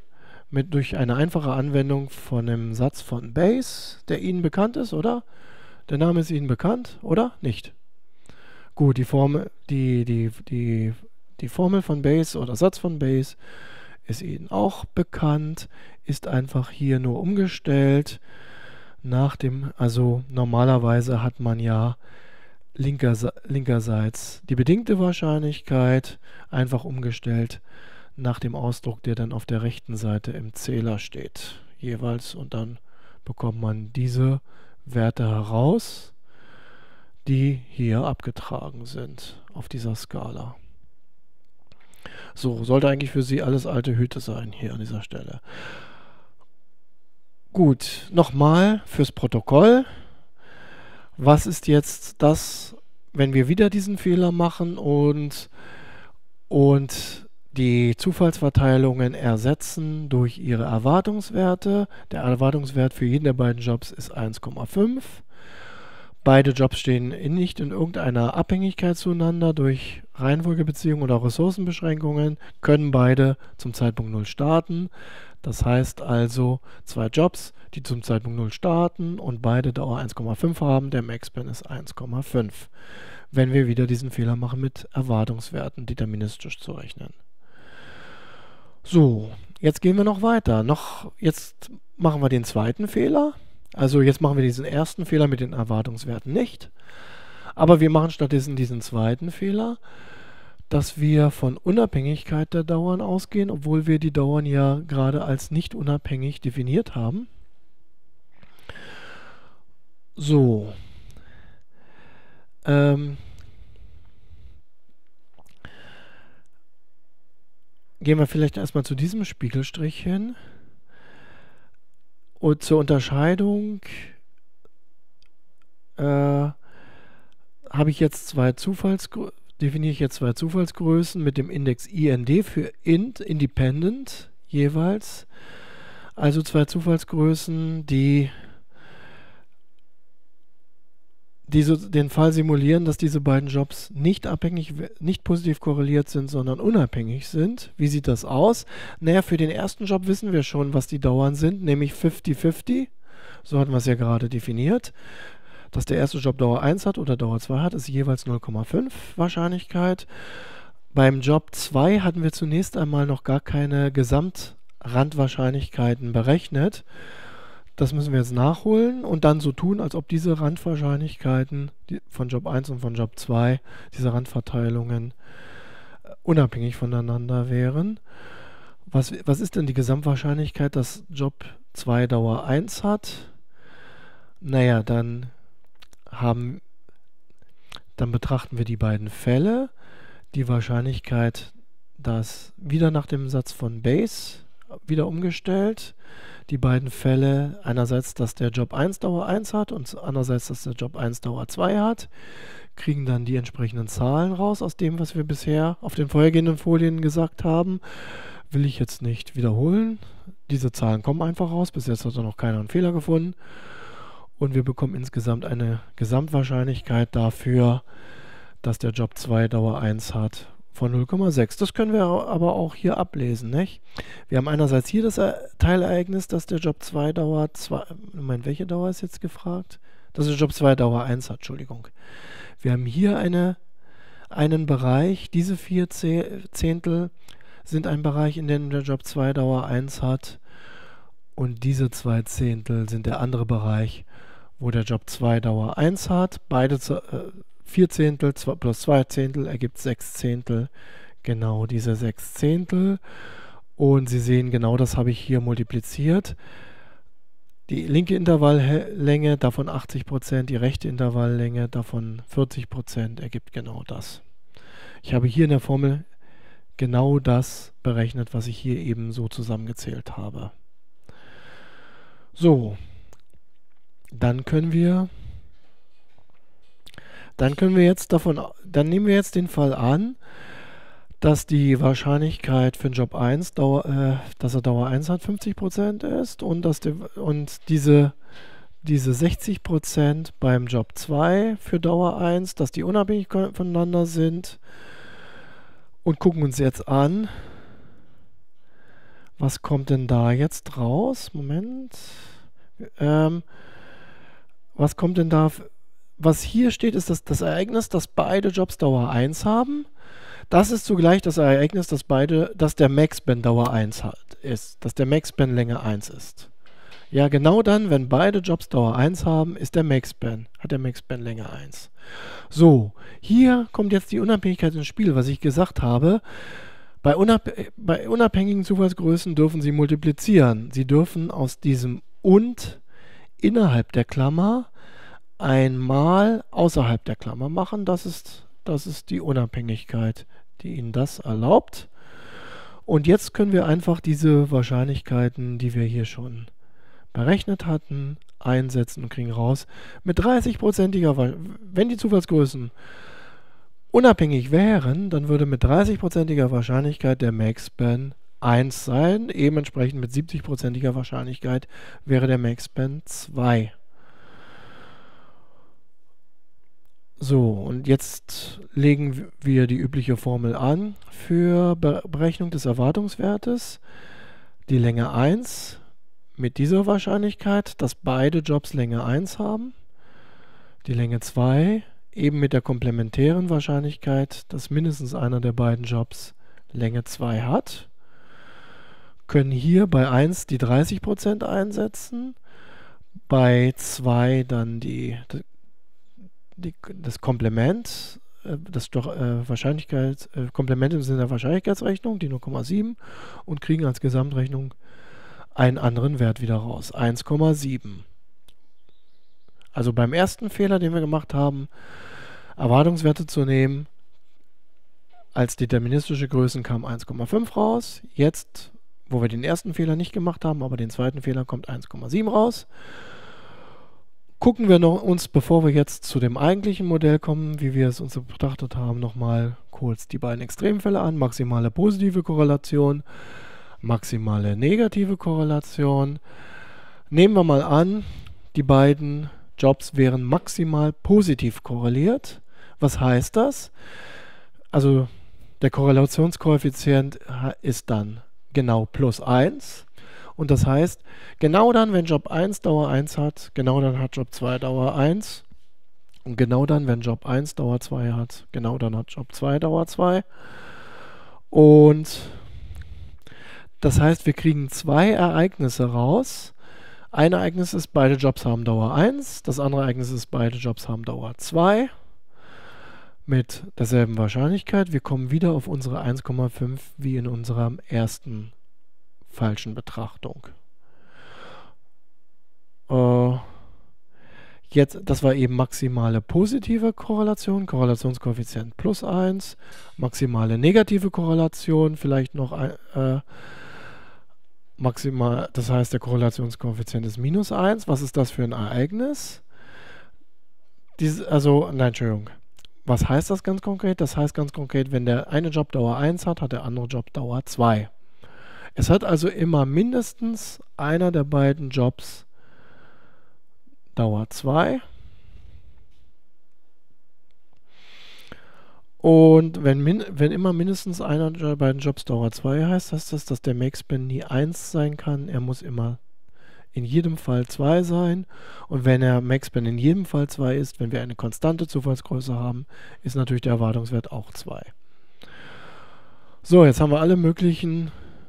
mit durch eine einfache Anwendung von einem Satz von Bayes, der Ihnen bekannt ist, oder? Der Name ist Ihnen bekannt, oder? Nicht. Gut, die Formel, die, die, die, die Formel von Bayes oder Satz von Bayes ist Ihnen auch bekannt, ist einfach hier nur umgestellt nach dem, also normalerweise hat man ja linker, linkerseits die bedingte Wahrscheinlichkeit einfach umgestellt nach dem Ausdruck, der dann auf der rechten Seite im Zähler steht, jeweils, und dann bekommt man diese Werte heraus, die hier abgetragen sind auf dieser Skala. So, sollte eigentlich für Sie alles alte Hüte sein hier an dieser Stelle. Gut, nochmal fürs Protokoll. Was ist jetzt das, wenn wir wieder diesen Fehler machen und, und die Zufallsverteilungen ersetzen durch ihre Erwartungswerte? Der Erwartungswert für jeden der beiden Jobs ist eins Komma fünf. Beide Jobs stehen in, nicht in irgendeiner Abhängigkeit zueinander durch Reihenfolgebeziehungen oder Ressourcenbeschränkungen, können beide zum Zeitpunkt null starten. Das heißt also, zwei Jobs, die zum Zeitpunkt null starten und beide Dauer eins Komma fünf haben, der Max-Span ist eins Komma fünf. Wenn wir wieder diesen Fehler machen, mit Erwartungswerten deterministisch zu rechnen. So, jetzt gehen wir noch weiter. Noch, jetzt machen wir den zweiten Fehler. Also jetzt machen wir diesen ersten Fehler mit den Erwartungswerten nicht, aber wir machen stattdessen diesen zweiten Fehler, dass wir von Unabhängigkeit der Dauern ausgehen, obwohl wir die Dauern ja gerade als nicht unabhängig definiert haben. So. Ähm. Gehen wir vielleicht erstmal zu diesem Spiegelstrich hin. Und zur Unterscheidung äh, habe ich jetzt zwei Zufallsgrößen, definiere ich jetzt zwei Zufallsgrößen mit dem Index I N D für int, independent jeweils. Also zwei Zufallsgrößen, die, die so den Fall simulieren, dass diese beiden Jobs nicht abhängig, nicht positiv korreliert sind, sondern unabhängig sind. Wie sieht das aus? Naja, für den ersten Job wissen wir schon, was die Dauern sind, nämlich fünfzig fünfzig. So hatten wir es ja gerade definiert. Dass der erste Job Dauer eins hat oder Dauer zwei hat, ist jeweils null Komma fünf Wahrscheinlichkeit. Beim Job zwei hatten wir zunächst einmal noch gar keine Gesamtrandwahrscheinlichkeiten berechnet. Das müssen wir jetzt nachholen und dann so tun, als ob diese Randwahrscheinlichkeiten die von Job eins und von Job zwei, diese Randverteilungen, unabhängig voneinander wären. Was, was ist denn die Gesamtwahrscheinlichkeit, dass Job zwei Dauer eins hat? Naja, dann haben, dann betrachten wir die beiden Fälle. Die Wahrscheinlichkeit, dass wieder nach dem Satz von Bayes wieder umgestellt, die beiden Fälle, einerseits, dass der Job eins Dauer eins hat und andererseits, dass der Job eins Dauer zwei hat, kriegen dann die entsprechenden Zahlen raus aus dem, was wir bisher auf den vorhergehenden Folien gesagt haben. Will ich jetzt nicht wiederholen. Diese Zahlen kommen einfach raus. Bis jetzt hat noch keiner einen Fehler gefunden. Und wir bekommen insgesamt eine Gesamtwahrscheinlichkeit dafür, dass der Job zwei Dauer eins hat von null Komma sechs. Das können wir aber auch hier ablesen, nicht? Wir haben einerseits hier das Teilereignis, dass der Job zwei Dauer zwei, Moment, welche Dauer ist jetzt gefragt? Dass der Job zwei Dauer eins hat, Entschuldigung. Wir haben hier eine, einen Bereich, diese vier Zehntel sind ein Bereich, in dem der Job zwei Dauer eins hat, und diese zwei Zehntel sind der andere Bereich, wo der Job zwei Dauer eins hat. Beide äh, vier Zehntel plus zwei Zehntel ergibt sechs Zehntel, genau diese sechs Zehntel. Und Sie sehen, genau das habe ich hier multipliziert. Die linke Intervalllänge, davon achtzig Prozent, die rechte Intervalllänge, davon vierzig Prozent, ergibt genau das. Ich habe hier in der Formel genau das berechnet, was ich hier eben so zusammengezählt habe. So, dann können wir, dann können wir jetzt davon, dann nehmen wir jetzt den Fall an, dass die Wahrscheinlichkeit für den Job eins, Dauer, äh, dass er Dauer eins hat, fünfzig Prozent ist und, dass die, und diese, diese sechzig Prozent beim Job zwei für Dauer eins, dass die unabhängig voneinander sind, und gucken uns jetzt an, Was kommt denn da jetzt raus? Moment. Ähm, was kommt denn da? Was hier steht, ist das, das Ereignis, dass beide Jobs Dauer eins haben. Das ist zugleich das Ereignis, dass beide, dass der Max-Span Dauer eins hat, ist. Dass der Max-Span Länge eins ist. Ja, genau dann, wenn beide Jobs Dauer eins haben, ist der Max-Span, hat der Max-Span Länge eins. So, hier kommt jetzt die Unabhängigkeit ins Spiel, was ich gesagt habe. Bei, unab bei unabhängigen Zufallsgrößen dürfen Sie multiplizieren. Sie dürfen aus diesem und innerhalb der Klammer ein Mal außerhalb der Klammer machen. Das ist, das ist die Unabhängigkeit, die Ihnen das erlaubt. Und jetzt können wir einfach diese Wahrscheinlichkeiten, die wir hier schon berechnet hatten, einsetzen und kriegen raus. Mit dreißig-prozentiger Wahrscheinlichkeit, wenn die Zufallsgrößen unabhängig wären, dann würde mit dreißig-prozentiger Wahrscheinlichkeit der Max-Span eins sein. Eben entsprechend mit siebzig-prozentiger Wahrscheinlichkeit wäre der Max-Span zwei. So, und jetzt legen wir die übliche Formel an für Berechnung des Erwartungswertes. Die Länge eins mit dieser Wahrscheinlichkeit, dass beide Jobs Länge eins haben. Die Länge zwei eben mit der komplementären Wahrscheinlichkeit, dass mindestens einer der beiden Jobs Länge zwei hat. Können hier bei eins die dreißig Prozent einsetzen, bei zwei dann die, die, das Komplement, das doch äh, Wahrscheinlichkeit, äh, Komplement im Sinne der Wahrscheinlichkeitsrechnung, die null Komma sieben, und kriegen als Gesamtrechnung einen anderen Wert wieder raus, eins Komma sieben. Also beim ersten Fehler, den wir gemacht haben, Erwartungswerte zu nehmen, als deterministische Größen kam eins Komma fünf raus. Jetzt, wo wir den ersten Fehler nicht gemacht haben, aber den zweiten Fehler, kommt eins Komma sieben raus. Gucken wir noch uns, bevor wir jetzt zu dem eigentlichen Modell kommen, wie wir es uns betrachtet haben, nochmal kurz die beiden Extremfälle an. Maximale positive Korrelation, maximale negative Korrelation. Nehmen wir mal an, die beiden Jobs wären maximal positiv korreliert. Was heißt das? Also der Korrelationskoeffizient ist dann genau plus eins. Und das heißt, genau dann, wenn Job eins Dauer eins hat, genau dann hat Job zwei Dauer eins. Und genau dann, wenn Job eins Dauer zwei hat, genau dann hat Job zwei Dauer zwei. Und das heißt, wir kriegen zwei Ereignisse raus. Ein Ereignis ist, beide Jobs haben Dauer eins. Das andere Ereignis ist, beide Jobs haben Dauer zwei. Mit derselben Wahrscheinlichkeit. Wir kommen wieder auf unsere eins Komma fünf wie in unserer ersten falschen Betrachtung. Äh, jetzt, das war eben maximale positive Korrelation, Korrelationskoeffizient plus eins. Maximale negative Korrelation, vielleicht noch ein, äh, maximal, das heißt, der Korrelationskoeffizient ist minus eins. Was ist das für ein Ereignis? Diese, also, nein, Entschuldigung. Was heißt das ganz konkret? Das heißt ganz konkret, wenn der eine Job Dauer eins hat, hat der andere Job Dauer zwei. Es hat also immer mindestens einer der beiden Jobs Dauer zwei. Und wenn, min wenn immer mindestens einer der beiden Jobs Dauer zwei heißt, heißt das, dass der Max-Span nie eins sein kann. Er muss immer in jedem Fall zwei sein. Und wenn der Max-Span in jedem Fall zwei ist, wenn wir eine konstante Zufallsgröße haben, ist natürlich der Erwartungswert auch zwei. So, jetzt haben wir alle möglichen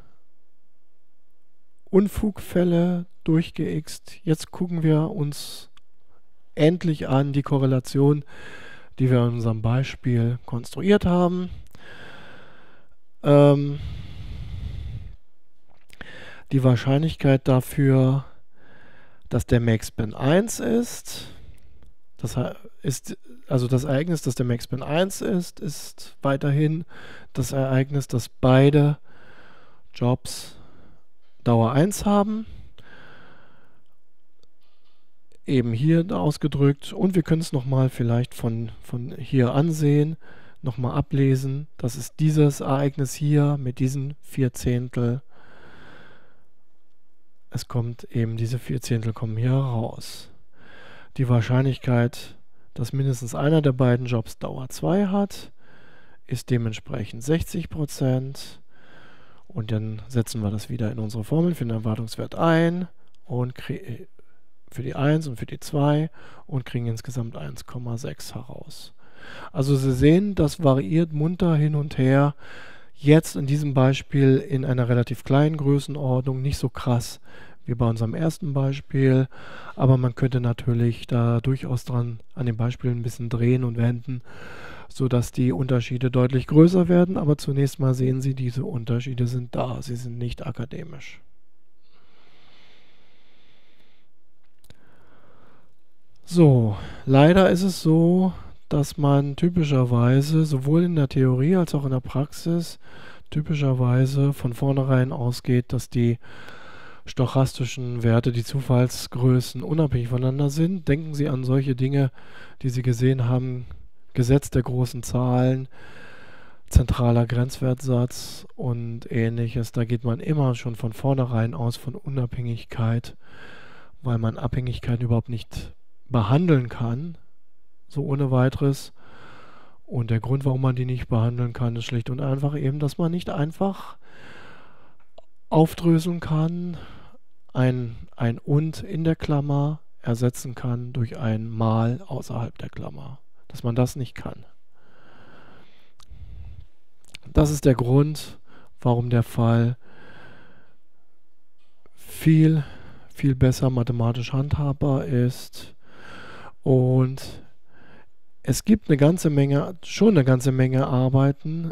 Unfugfälle durchgeixt. Jetzt gucken wir uns endlich an die Korrelation, die wir in unserem Beispiel konstruiert haben. Ähm, die Wahrscheinlichkeit dafür, dass der Max-Span eins ist, das ist, also das Ereignis, dass der Max-Span eins ist, ist weiterhin das Ereignis, dass beide Jobs Dauer eins haben. Eben hier ausgedrückt. Und wir können es nochmal vielleicht von, von hier ansehen, nochmal ablesen. Das ist dieses Ereignis hier mit diesen vier Zehntel. Es kommt eben, diese vier Zehntel kommen hier raus. Die Wahrscheinlichkeit, dass mindestens einer der beiden Jobs Dauer zwei hat, ist dementsprechend sechzig Prozent. Und dann setzen wir das wieder in unsere Formel für den Erwartungswert ein und für die eins und für die zwei und kriegen insgesamt eins Komma sechs heraus. Also Sie sehen, das variiert munter hin und her. Jetzt in diesem Beispiel in einer relativ kleinen Größenordnung, nicht so krass wie bei unserem ersten Beispiel, aber man könnte natürlich da durchaus dran an den Beispielen ein bisschen drehen und wenden, sodass die Unterschiede deutlich größer werden. Aber zunächst mal sehen Sie, diese Unterschiede sind da, sie sind nicht akademisch. So, leider ist es so, dass man typischerweise sowohl in der Theorie als auch in der Praxis typischerweise von vornherein ausgeht, dass die stochastischen Werte, die Zufallsgrößen, unabhängig voneinander sind. Denken Sie an solche Dinge, die Sie gesehen haben: Gesetz der großen Zahlen, zentraler Grenzwertsatz und ähnliches. Da geht man immer schon von vornherein aus von Unabhängigkeit, weil man Abhängigkeit überhaupt nicht behandeln kann, so ohne weiteres. Und der Grund, warum man die nicht behandeln kann, ist schlicht und einfach eben, dass man nicht einfach aufdröseln kann, ein, ein und in der Klammer ersetzen kann durch ein mal außerhalb der Klammer. Dass man das nicht kann. Das ist der Grund, warum der Fall viel, viel besser mathematisch handhabbar ist. Und es gibt eine ganze Menge, schon eine ganze Menge Arbeiten,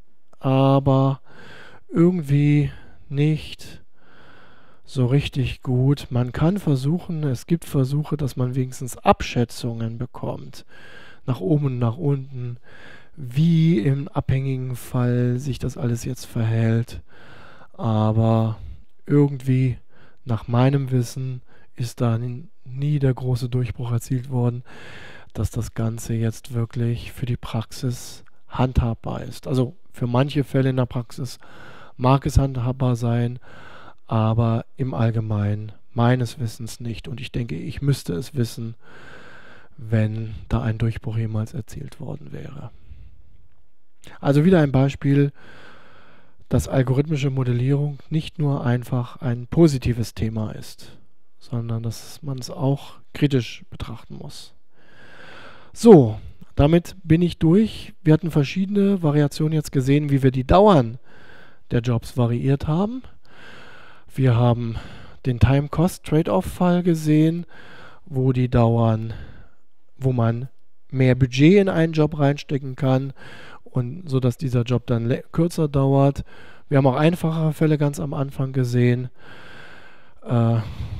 aber irgendwie nicht so richtig gut. Man kann versuchen, es gibt Versuche, dass man wenigstens Abschätzungen bekommt, nach oben und nach unten, wie im abhängigen Fall sich das alles jetzt verhält. Aber irgendwie, nach meinem Wissen, ist da nie der große Durchbruch erzielt worden, dass das Ganze jetzt wirklich für die Praxis handhabbar ist. Also für manche Fälle in der Praxis mag es handhabbar sein, aber im Allgemeinen meines Wissens nicht. Und ich denke, ich müsste es wissen, wenn da ein Durchbruch jemals erzielt worden wäre. Also wieder ein Beispiel, dass algorithmische Modellierung nicht nur einfach ein positives Thema ist, sondern dass man es auch kritisch betrachten muss. So, damit bin ich durch. Wir hatten verschiedene Variationen jetzt gesehen, wie wir die Dauern der Jobs variiert haben. Wir haben den Time-Cost-Trade-off-Fall gesehen, wo die Dauern, wo man mehr Budget in einen Job reinstecken kann und so dass dieser Job dann kürzer dauert. Wir haben auch einfachere Fälle ganz am Anfang gesehen, äh,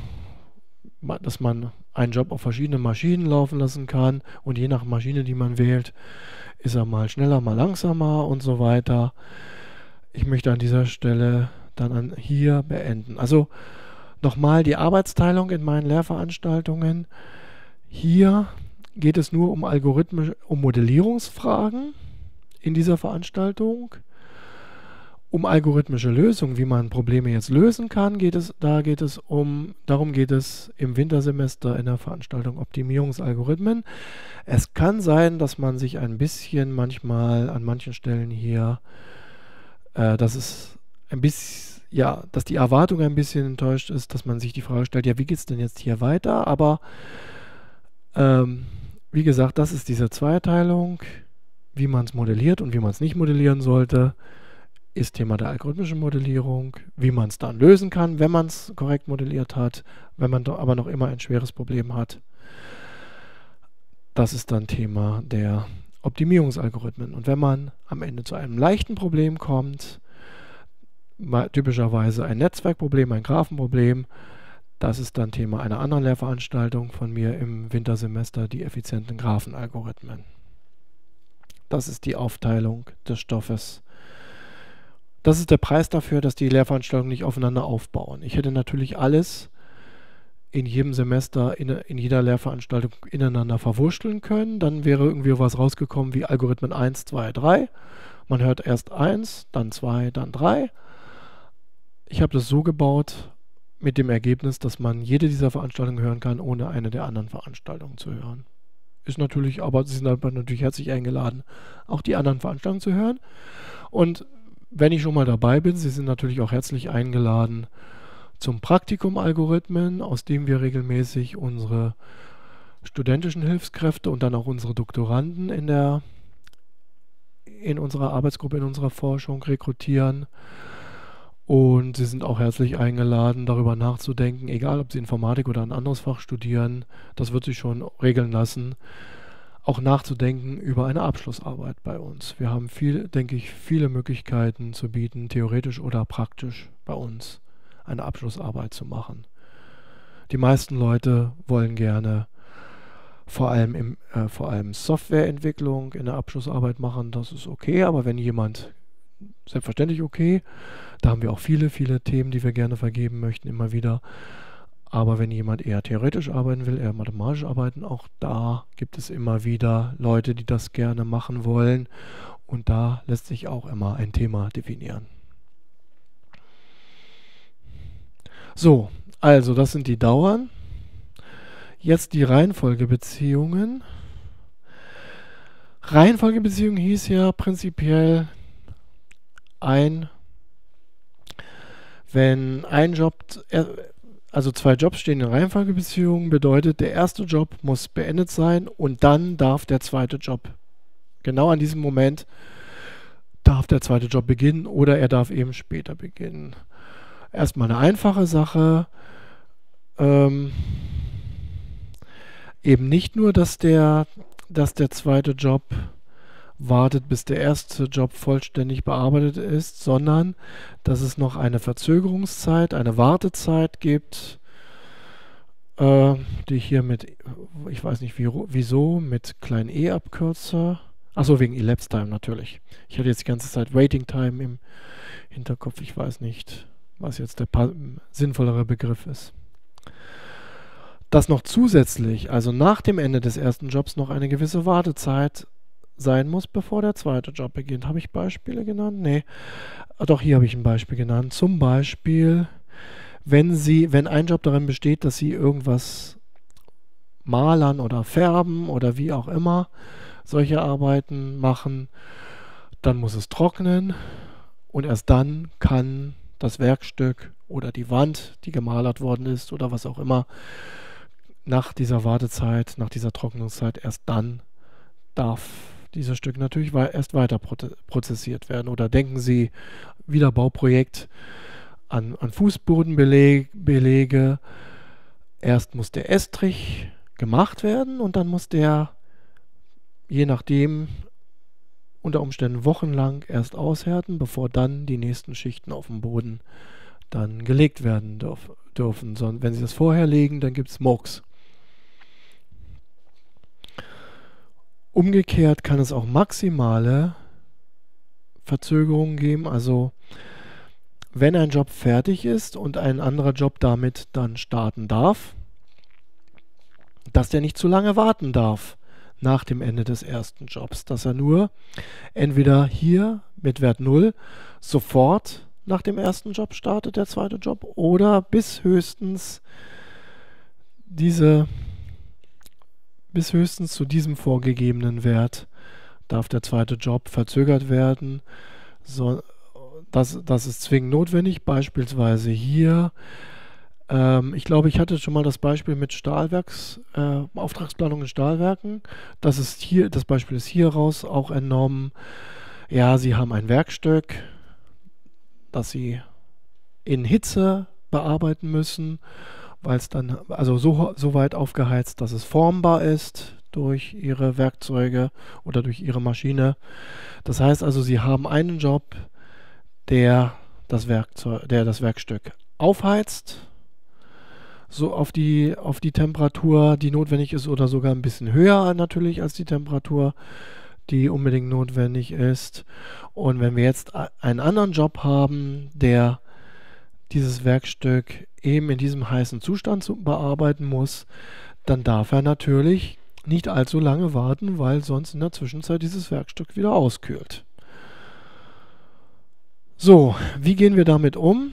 dass man einen Job auf verschiedenen Maschinen laufen lassen kann und je nach Maschine, die man wählt, ist er mal schneller, mal langsamer und so weiter. Ich möchte an dieser Stelle dann an hier beenden. Also nochmal die Arbeitsteilung in meinen Lehrveranstaltungen. Hier geht es nur um algorithmische, um Modellierungsfragen in dieser Veranstaltung. Um algorithmische Lösungen, wie man Probleme jetzt lösen kann, geht es, da geht es um, darum geht es im Wintersemester in der Veranstaltung Optimierungsalgorithmen. Es kann sein, dass man sich ein bisschen manchmal an manchen Stellen hier, äh, dass es ein bisschen, ja, dass die Erwartung ein bisschen enttäuscht ist, dass man sich die Frage stellt, ja, wie geht es denn jetzt hier weiter? Aber ähm, wie gesagt, das ist diese Zweiteilung, wie man es modelliert und wie man es nicht modellieren sollte. Ist Thema der algorithmischen Modellierung, wie man es dann lösen kann, wenn man es korrekt modelliert hat, wenn man aber noch immer ein schweres Problem hat. Das ist dann Thema der Optimierungsalgorithmen. Und wenn man am Ende zu einem leichten Problem kommt, typischerweise ein Netzwerkproblem, ein Graphenproblem, das ist dann Thema einer anderen Lehrveranstaltung von mir im Wintersemester, die effizienten Graphenalgorithmen. Das ist die Aufteilung des Stoffes. Das ist der Preis dafür, dass die Lehrveranstaltungen nicht aufeinander aufbauen. Ich hätte natürlich alles in jedem Semester, in, in jeder Lehrveranstaltung ineinander verwurschteln können. Dann wäre irgendwie was rausgekommen wie Algorithmen eins, zwei, drei. Man hört erst eins, dann zwei, dann drei. Ich habe das so gebaut mit dem Ergebnis, dass man jede dieser Veranstaltungen hören kann, ohne eine der anderen Veranstaltungen zu hören. Ist natürlich, aber Sie sind aber natürlich herzlich eingeladen, auch die anderen Veranstaltungen zu hören. Und wenn ich schon mal dabei bin, Sie sind natürlich auch herzlich eingeladen zum Praktikum Algorithmen, aus dem wir regelmäßig unsere studentischen Hilfskräfte und dann auch unsere Doktoranden in der in unserer Arbeitsgruppe, in unserer Forschung rekrutieren. Und Sie sind auch herzlich eingeladen, darüber nachzudenken, egal ob Sie Informatik oder ein anderes Fach studieren, das wird sich schon regeln lassen, auch nachzudenken über eine Abschlussarbeit bei uns. Wir haben viel, denke ich, viele Möglichkeiten zu bieten, theoretisch oder praktisch bei uns eine Abschlussarbeit zu machen. Die meisten Leute wollen gerne vor allem, im, äh, vor allem Softwareentwicklung in der Abschlussarbeit machen, das ist okay, aber wenn jemand, selbstverständlich okay, da haben wir auch viele, viele Themen, die wir gerne vergeben möchten, immer wieder. Aber wenn jemand eher theoretisch arbeiten will, eher mathematisch arbeiten, auch da gibt es immer wieder Leute, die das gerne machen wollen. Und da lässt sich auch immer ein Thema definieren. So, also das sind die Dauern. Jetzt die Reihenfolgebeziehungen. Reihenfolgebeziehung hieß ja prinzipiell ein, wenn ein Job, also zwei Jobs stehen in Reihenfolgebeziehungen, bedeutet, der erste Job muss beendet sein und dann darf der zweite Job, genau an diesem Moment, darf der zweite Job beginnen oder er darf eben später beginnen. Erstmal eine einfache Sache. Ähm, eben nicht nur, dass der, dass der zweite Job wartet, bis der erste Job vollständig bearbeitet ist, sondern dass es noch eine Verzögerungszeit, eine Wartezeit gibt, äh, die ich hier mit, ich weiß nicht wie, wieso, mit klein e abkürze. Achso, wegen Elapsed Time natürlich. Ich hatte jetzt die ganze Zeit Waiting Time im Hinterkopf, ich weiß nicht, was jetzt der sinnvollere Begriff ist. Dass noch zusätzlich, also nach dem Ende des ersten Jobs, noch eine gewisse Wartezeit sein muss, bevor der zweite Job beginnt. Habe ich Beispiele genannt? Nee. Doch, hier habe ich ein Beispiel genannt. Zum Beispiel, wenn Sie, wenn ein Job darin besteht, dass Sie irgendwas malern oder färben oder wie auch immer solche Arbeiten machen, dann muss es trocknen und erst dann kann das Werkstück oder die Wand, die gemalert worden ist oder was auch immer, nach dieser Wartezeit, nach dieser Trocknungszeit, erst dann darf dieses Stück natürlich erst weiter prozessiert werden. Oder denken Sie, Wiederbauprojekt an, an Fußbodenbelege. Erst muss der Estrich gemacht werden und dann muss der, je nachdem, unter Umständen wochenlang erst aushärten, bevor dann die nächsten Schichten auf dem Boden dann gelegt werden dürf, dürfen. Sondern wenn Sie das vorher legen, dann gibt es Murks. Umgekehrt kann es auch maximale Verzögerungen geben. Also wenn ein Job fertig ist und ein anderer Job damit dann starten darf, dass der nicht zu lange warten darf nach dem Ende des ersten Jobs. Dass er nur entweder hier mit Wert null sofort nach dem ersten Job startet, der zweite Job, oder bis höchstens diese bis höchstens zu diesem vorgegebenen Wert darf der zweite Job verzögert werden. So, das, das ist zwingend notwendig, beispielsweise hier. Ähm, ich glaube, ich hatte schon mal das Beispiel mit Stahlwerks, äh, Auftragsplanung in Stahlwerken. Das ist hier, das Beispiel ist hier raus auch entnommen. Ja, Sie haben ein Werkstück, das Sie in Hitze bearbeiten müssen, weil es dann, also so, so weit aufgeheizt, dass es formbar ist durch Ihre Werkzeuge oder durch Ihre Maschine. Das heißt also, Sie haben einen Job, der das Werkzeug, der das Werkstück aufheizt, so auf die, auf die Temperatur, die notwendig ist, oder sogar ein bisschen höher natürlich als die Temperatur, die unbedingt notwendig ist. Und wenn wir jetzt einen anderen Job haben, der dieses Werkstück eben in diesem heißen Zustand zu bearbeiten muss, dann darf er natürlich nicht allzu lange warten, weil sonst in der Zwischenzeit dieses Werkstück wieder auskühlt. So, wie gehen wir damit um?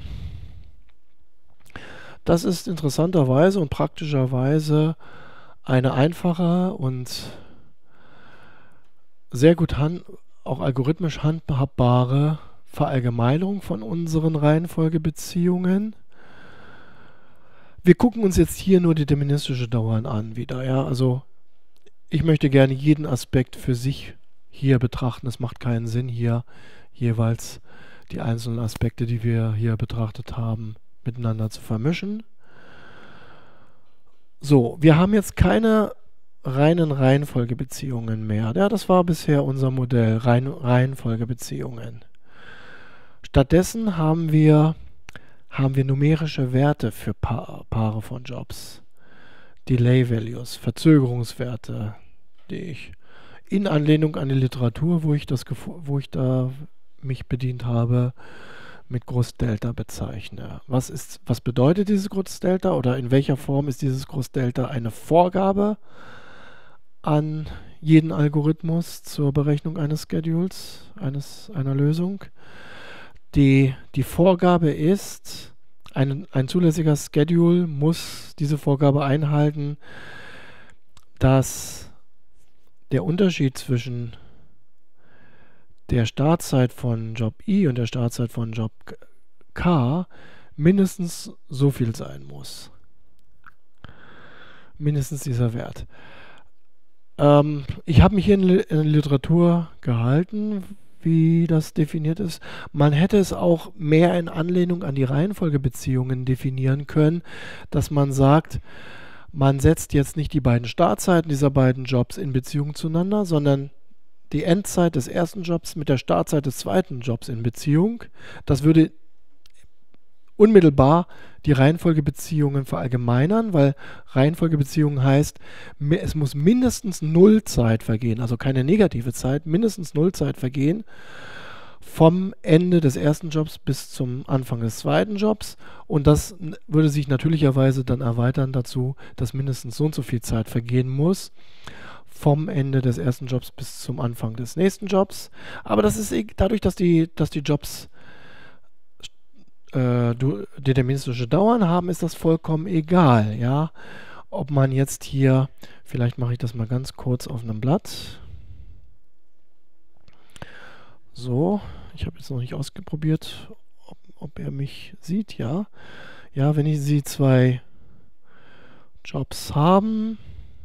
Das ist interessanterweise und praktischerweise eine einfache und sehr gut hand, auch algorithmisch handhabbare Verallgemeinerung von unseren Reihenfolgebeziehungen. Wir gucken uns jetzt hier nur deterministische Dauern an wieder. Ja? Also ich möchte gerne jeden Aspekt für sich hier betrachten. Es macht keinen Sinn, hier jeweils die einzelnen Aspekte, die wir hier betrachtet haben, miteinander zu vermischen. So, wir haben jetzt keine reinen Reihenfolgebeziehungen mehr. Ja, das war bisher unser Modell, Reihen Reihenfolgebeziehungen. Stattdessen haben wir, haben wir numerische Werte für pa Paare von Jobs. Delay Values, Verzögerungswerte, die ich in Anlehnung an die Literatur, wo ich, das, wo ich da mich bedient habe, mit Groß-Delta bezeichne. Was ist, was bedeutet dieses Groß-Delta oder in welcher Form ist dieses Groß-Delta eine Vorgabe an jeden Algorithmus zur Berechnung eines Schedules, eines, einer Lösung? Die, die Vorgabe ist, ein, ein zulässiger Schedule muss diese Vorgabe einhalten, dass der Unterschied zwischen der Startzeit von Job I und der Startzeit von Job K mindestens so viel sein muss. Mindestens dieser Wert. Ähm, ich habe mich hier in, in der Literatur gehalten, wie das definiert ist. Man hätte es auch mehr in Anlehnung an die Reihenfolgebeziehungen definieren können, dass man sagt, man setzt jetzt nicht die beiden Startzeiten dieser beiden Jobs in Beziehung zueinander, sondern die Endzeit des ersten Jobs mit der Startzeit des zweiten Jobs in Beziehung. Das würde unmittelbar die Reihenfolgebeziehungen verallgemeinern, weil Reihenfolgebeziehungen heißt, es muss mindestens null Zeit vergehen, also keine negative Zeit, mindestens null Zeit vergehen vom Ende des ersten Jobs bis zum Anfang des zweiten Jobs, und das würde sich natürlicherweise dann erweitern dazu, dass mindestens so und so viel Zeit vergehen muss vom Ende des ersten Jobs bis zum Anfang des nächsten Jobs. Aber das ist dadurch, dass die, dass die Jobs äh, deterministische Dauern haben, ist das vollkommen egal. Ja? Ob man jetzt hier, vielleicht mache ich das mal ganz kurz auf einem Blatt. So, ich habe jetzt noch nicht ausprobiert, ob, ob er mich sieht. Ja, ja, wenn ich sie zwei Jobs haben,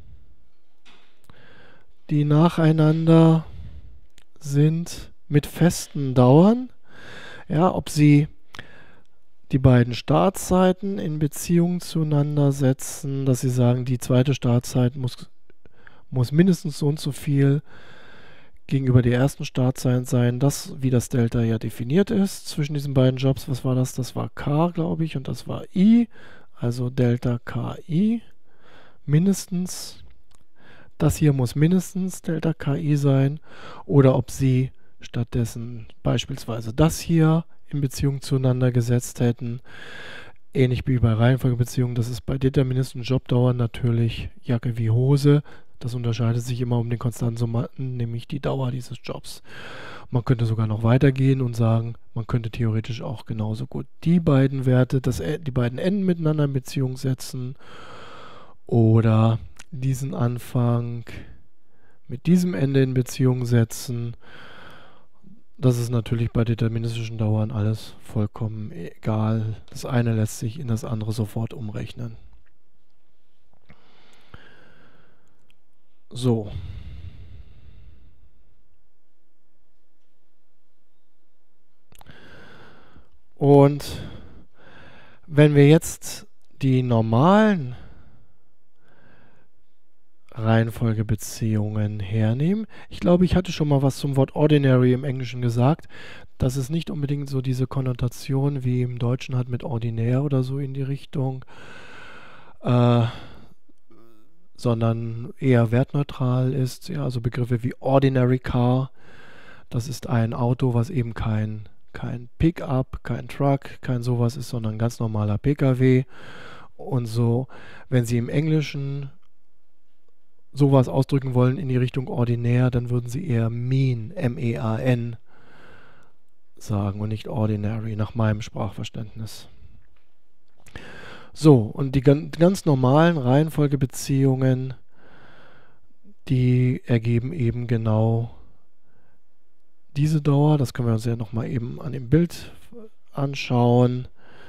die nacheinander sind mit festen Dauern, ja, ob sie die beiden Startzeiten in Beziehung zueinander setzen, dass sie sagen, die zweite Startzeit muss, muss mindestens so und so viel gegenüber der ersten Startzeit sein, das, wie das Delta ja definiert ist zwischen diesen beiden Jobs. Was war das? Das war K, glaube ich, und das war I, also Delta K I, mindestens. Das hier muss mindestens Delta K I sein, oder ob sie stattdessen beispielsweise das hier in Beziehung zueinander gesetzt hätten. Ähnlich wie bei Reihenfolgebeziehungen, das ist bei deterministischen Jobdauern natürlich Jacke wie Hose. Das unterscheidet sich immer um den konstanten Summanden, nämlich die Dauer dieses Jobs. Man könnte sogar noch weitergehen und sagen, man könnte theoretisch auch genauso gut die beiden Werte, das, die beiden Enden miteinander in Beziehung setzen oder diesen Anfang mit diesem Ende in Beziehung setzen. Das ist natürlich bei deterministischen Dauern alles vollkommen egal. Das eine lässt sich in das andere sofort umrechnen. So. Und wenn wir jetzt die normalen Reihenfolgebeziehungen hernehmen. Ich glaube, ich hatte schon mal was zum Wort ordinary im Englischen gesagt. Das ist nicht unbedingt so diese Konnotation wie im Deutschen hat mit ordinär oder so in die Richtung, äh, sondern eher wertneutral ist. Ja, also Begriffe wie ordinary car, das ist ein Auto, was eben kein, kein Pickup, kein Truck, kein sowas ist, sondern ein ganz normaler P K W. Und so, wenn Sie im Englischen sowas ausdrücken wollen in die Richtung ordinär, dann würden Sie eher mean, M E A N, sagen und nicht ordinary, nach meinem Sprachverständnis. So, und die ganz, ganz normalen Reihenfolgebeziehungen, die ergeben eben genau diese Dauer, das können wir uns ja nochmal eben an dem Bild anschauen.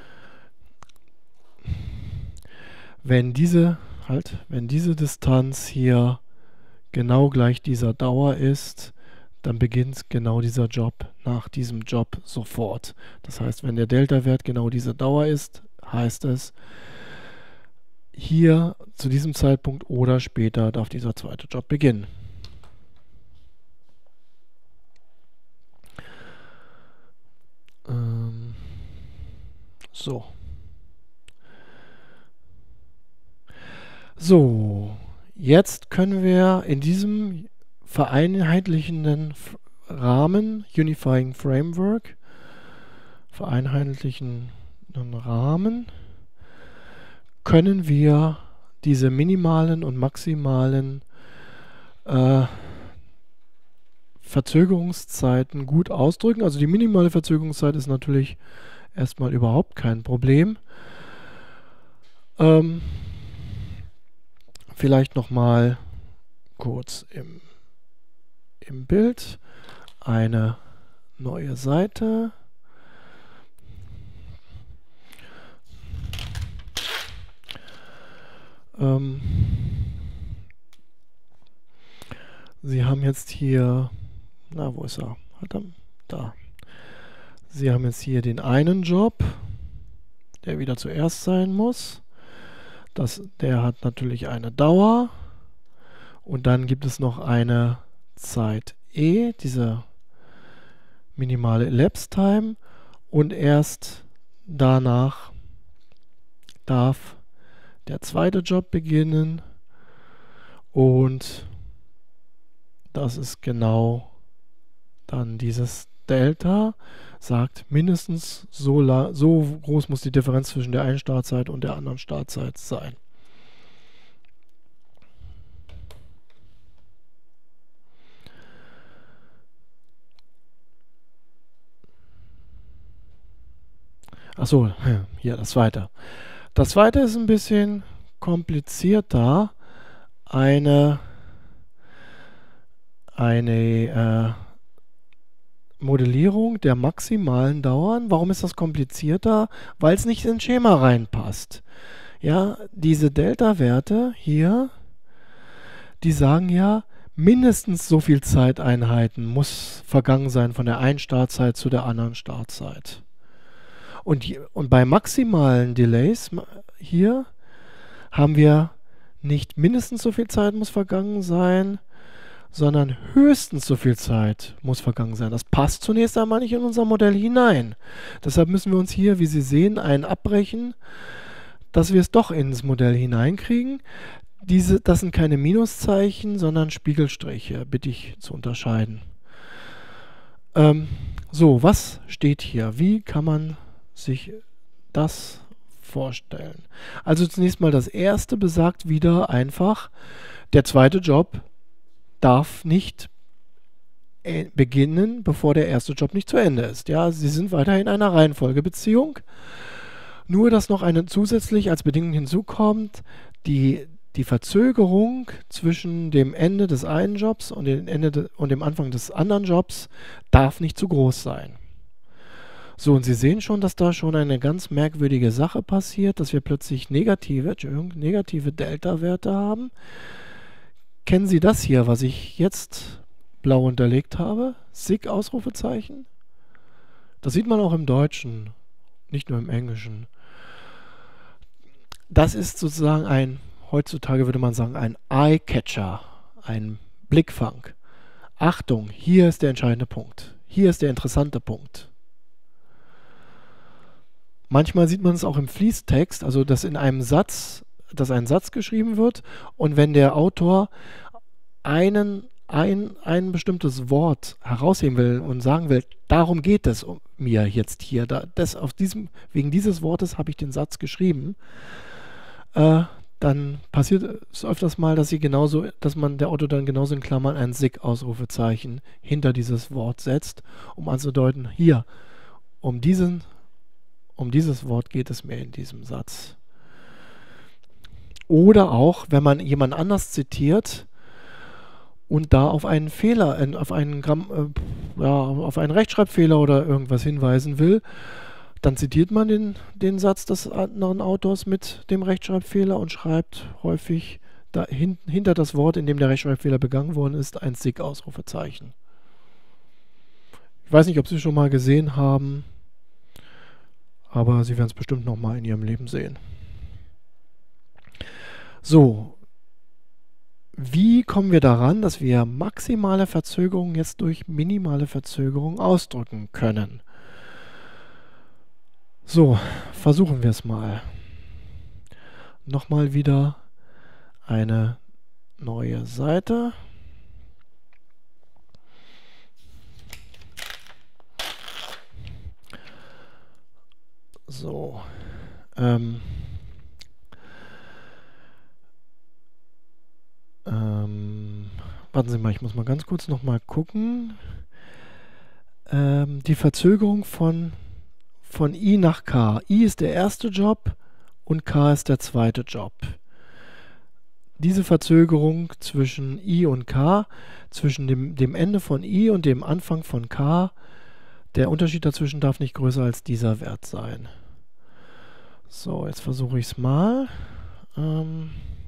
Wenn diese, halt, wenn diese Distanz hier genau gleich dieser Dauer ist, dann beginnt genau dieser Job nach diesem Job sofort. Das heißt, wenn der Delta-Wert genau diese Dauer ist, heißt es, hier zu diesem Zeitpunkt oder später darf dieser zweite Job beginnen. Ähm, so. So, jetzt können wir in diesem vereinheitlichenden Rahmen, Unifying Framework, vereinheitlichenden Rahmen, können wir diese minimalen und maximalen äh, Verzögerungszeiten gut ausdrücken. Also die minimale Verzögerungszeit ist natürlich erstmal überhaupt kein Problem. Ähm, vielleicht nochmal kurz im, im Bild eine neue Seite. Ähm, Sie haben jetzt hier, na, wo ist er? Da. Sie haben jetzt hier den einen Job, der wieder zuerst sein muss. Das, der hat natürlich eine Dauer. Und dann gibt es noch eine Zeit E, diese minimale Elapsed Time. Und erst danach darf der zweite Job beginnen. Und das ist genau dann dieses Delta, sagt mindestens so, so groß muss die Differenz zwischen der einen Startzeit und der anderen Startzeit sein. Achso, hier das zweite. Das zweite ist ein bisschen komplizierter. Eine, eine äh, Modellierung der maximalen Dauern. Warum ist das komplizierter? Weil es nicht ins Schema reinpasst. Ja, diese Delta-Werte hier, die sagen ja, mindestens so viel Zeiteinheiten muss vergangen sein von der einen Startzeit zu der anderen Startzeit. Und, und bei maximalen Delays hier haben wir nicht mindestens so viel Zeit muss vergangen sein, sondern höchstens so viel Zeit muss vergangen sein. Das passt zunächst einmal nicht in unser Modell hinein. Deshalb müssen wir uns hier, wie Sie sehen, einen abbrechen, dass wir es doch ins Modell hineinkriegen. Diese, das sind keine Minuszeichen, sondern Spiegelstriche, bitte ich zu unterscheiden. Ähm, so, was steht hier? Wie kann man sich das vorstellen? Also zunächst mal das erste besagt wieder einfach, der zweite Job darf nicht äh, beginnen, bevor der erste Job nicht zu Ende ist. Ja, sie sind weiterhin in einer Reihenfolgebeziehung. Nur, dass noch eine zusätzlich als Bedingung hinzukommt, die, die Verzögerung zwischen dem Ende des einen Jobs und dem, Ende de, und dem Anfang des anderen Jobs darf nicht zu groß sein. So, und Sie sehen schon, dass da schon eine ganz merkwürdige Sache passiert, dass wir plötzlich negative, negative Delta-Werte haben. Kennen Sie das hier, was ich jetzt blau unterlegt habe? Sig-Ausrufezeichen? Das sieht man auch im Deutschen, nicht nur im Englischen. Das ist sozusagen ein, heutzutage würde man sagen, ein Eye-Catcher, ein Blickfang. Achtung, hier ist der entscheidende Punkt. Hier ist der interessante Punkt. Manchmal sieht man es auch im Fließtext, also dass in einem Satz, dass ein Satz geschrieben wird und wenn der Autor einen, ein, ein bestimmtes Wort herausheben will und sagen will, darum geht es mir jetzt hier, da, das auf diesem, wegen dieses Wortes habe ich den Satz geschrieben, äh, dann passiert es öfters mal, dass sie genauso, dass man der Autor dann genauso in Klammern ein Sig-Ausrufezeichen hinter dieses Wort setzt, um anzudeuten, hier, um diesen Um dieses Wort geht es mir in diesem Satz. Oder auch, wenn man jemand anders zitiert und da auf einen Fehler, auf einen Gramm, ja, auf einen Rechtschreibfehler oder irgendwas hinweisen will, dann zitiert man den, den Satz des anderen Autors mit dem Rechtschreibfehler und schreibt häufig da hin, hinter das Wort, in dem der Rechtschreibfehler begangen worden ist, ein Sig-Ausrufezeichen. Ich weiß nicht, ob Sie es schon mal gesehen haben, aber Sie werden es bestimmt noch mal in Ihrem Leben sehen. So, wie kommen wir daran, dass wir maximale Verzögerung jetzt durch minimale Verzögerung ausdrücken können? So, versuchen wir es mal. Nochmal wieder eine neue Seite. So, ähm, ähm, warten Sie mal, ich muss mal ganz kurz nochmal gucken. Ähm, die Verzögerung von, von I nach K. I ist der erste Job und K ist der zweite Job. Diese Verzögerung zwischen I und K, zwischen dem, dem Ende von I und dem Anfang von K, der Unterschied dazwischen darf nicht größer als dieser Wert sein. So, jetzt versuche ich es mal. Ähm,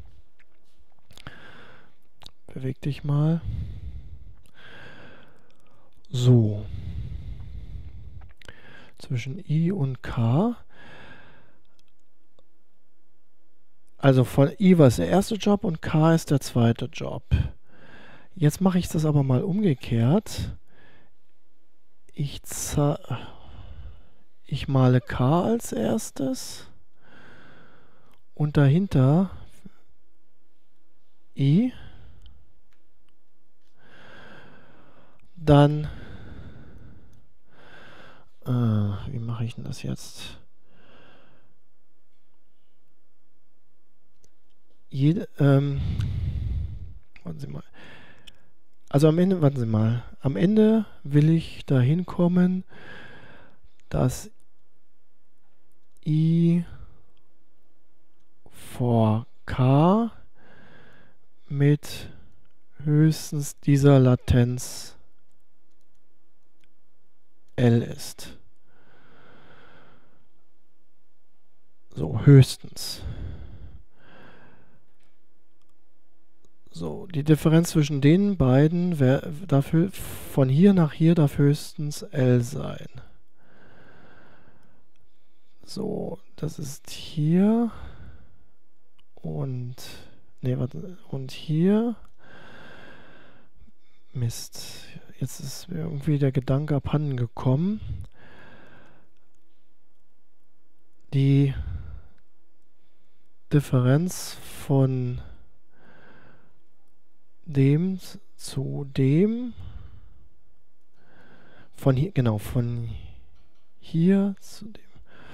beweg dich mal. So. Zwischen I und K. Also von I war es der erste Job und K ist der zweite Job. Jetzt mache ich das aber mal umgekehrt. Ich, ich male K als erstes und dahinter I. Dann, äh, wie mache ich denn das jetzt? Jede, ähm, warten Sie mal. Also am Ende, warten Sie mal. Am Ende will ich dahin kommen, dass I vor K mit höchstens dieser Latenz L ist. So, höchstens. So, die Differenz zwischen den beiden wär, dafür, von hier nach hier darf höchstens L sein. So, das ist hier und nee, warte, und hier. Mist, jetzt ist mir irgendwie der Gedanke abhanden gekommen. Die Differenz von dem zu dem, von hier, genau, von hier zu dem.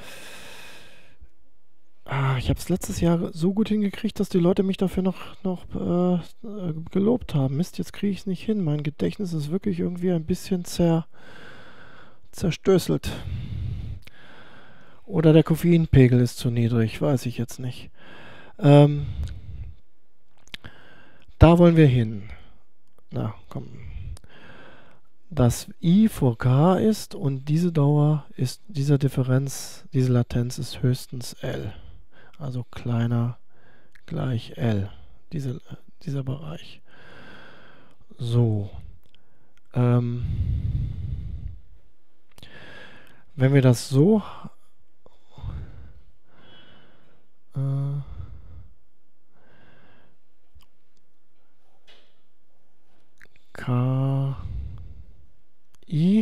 Ah, ich habe es letztes Jahr so gut hingekriegt, dass die Leute mich dafür noch, noch äh, gelobt haben. Mist, jetzt kriege ich es nicht hin. Mein Gedächtnis ist wirklich irgendwie ein bisschen zer, zerstößelt. Oder der Koffeinpegel ist zu niedrig, weiß ich jetzt nicht. Ähm, da wollen wir hin. Na, komm. Dass I vor K ist und diese Dauer ist, dieser Differenz, diese Latenz ist höchstens L. Also kleiner gleich L, diese, dieser Bereich. So. Ähm, wenn wir das so äh, K I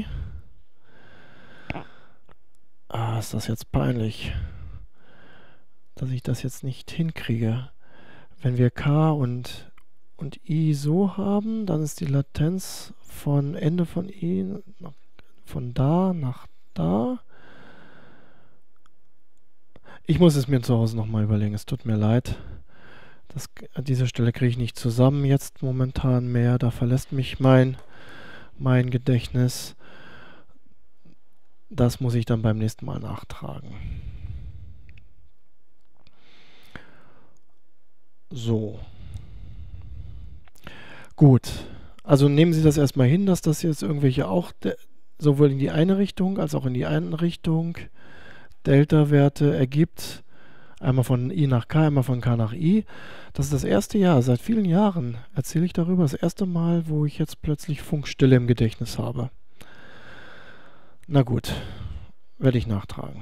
Ah, ist das jetzt peinlich, dass ich das jetzt nicht hinkriege. Wenn wir K und, und I so haben, dann ist die Latenz von Ende von I von da nach da. Ich muss es mir zu Hause nochmal überlegen, es tut mir leid. Das, an dieser Stelle kriege ich nicht zusammen jetzt momentan mehr. Da verlässt mich mein, mein Gedächtnis. Das muss ich dann beim nächsten Mal nachtragen. So. Gut. Also nehmen Sie das erstmal hin, dass das jetzt irgendwelche auch sowohl in die eine Richtung als auch in die andere Richtung Delta-Werte ergibt. Einmal von I nach K, einmal von K nach I. Das ist das erste Jahr, seit vielen Jahren erzähle ich darüber. Das erste Mal, wo ich jetzt plötzlich Funkstille im Gedächtnis habe. Na gut, werde ich nachtragen.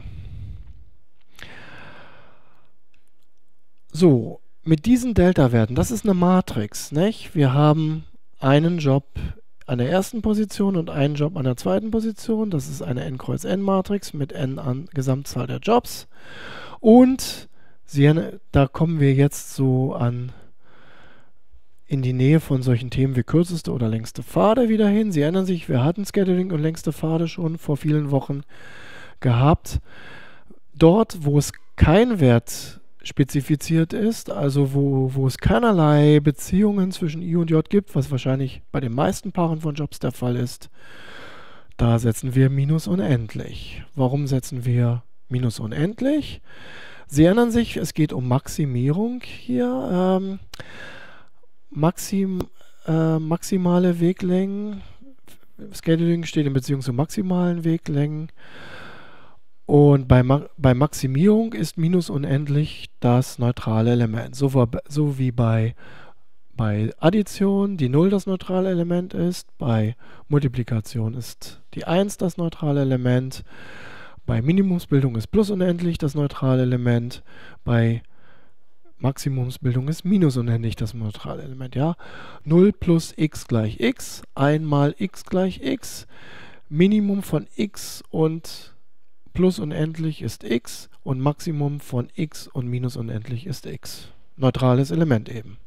So, mit diesen Delta-Werten, das ist eine Matrix, nicht? Wir haben einen Job an der ersten Position und einen Job an der zweiten Position. Das ist eine n Kreuz n-Matrix mit n an Gesamtzahl der Jobs. Und Sie, da kommen wir jetzt so an in die Nähe von solchen Themen wie kürzeste oder längste Pfade wieder hin. Sie erinnern sich, wir hatten Scheduling und längste Pfade schon vor vielen Wochen gehabt. Dort, wo es kein Wert spezifiziert ist, also wo, wo es keinerlei Beziehungen zwischen I und J gibt, was wahrscheinlich bei den meisten Paaren von Jobs der Fall ist, da setzen wir minus unendlich. Warum setzen wir minus unendlich? Sie erinnern sich, es geht um Maximierung hier. Ähm, Maxim, äh, maximale Weglängen. Scheduling steht in Beziehung zu maximalen Weglängen. Und bei, Ma bei Maximierung ist minus unendlich das neutrale Element. So, so wie bei, bei Addition die null das neutrale Element ist. Bei Multiplikation ist die eins das neutrale Element. Bei Minimumsbildung ist plus unendlich das neutrale Element. Bei Maximumsbildung ist minus unendlich das neutrale Element. Ja? null plus x gleich x, einmal x gleich x, Minimum von x und plus unendlich ist x und Maximum von x und minus unendlich ist x. Neutrales Element eben.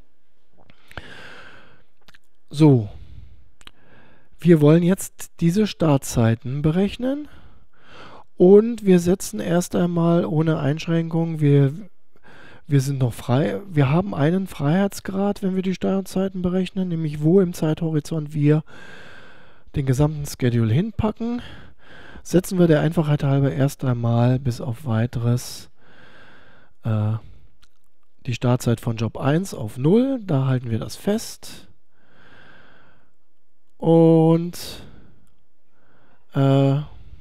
So, wir wollen jetzt diese Startzeiten berechnen. Und wir setzen erst einmal ohne Einschränkung, wir, wir sind noch frei, wir haben einen Freiheitsgrad, wenn wir die Startzeiten berechnen, nämlich wo im Zeithorizont wir den gesamten Schedule hinpacken. Setzen wir der Einfachheit halber erst einmal bis auf weiteres äh, die Startzeit von Job eins auf null, da halten wir das fest. Und äh,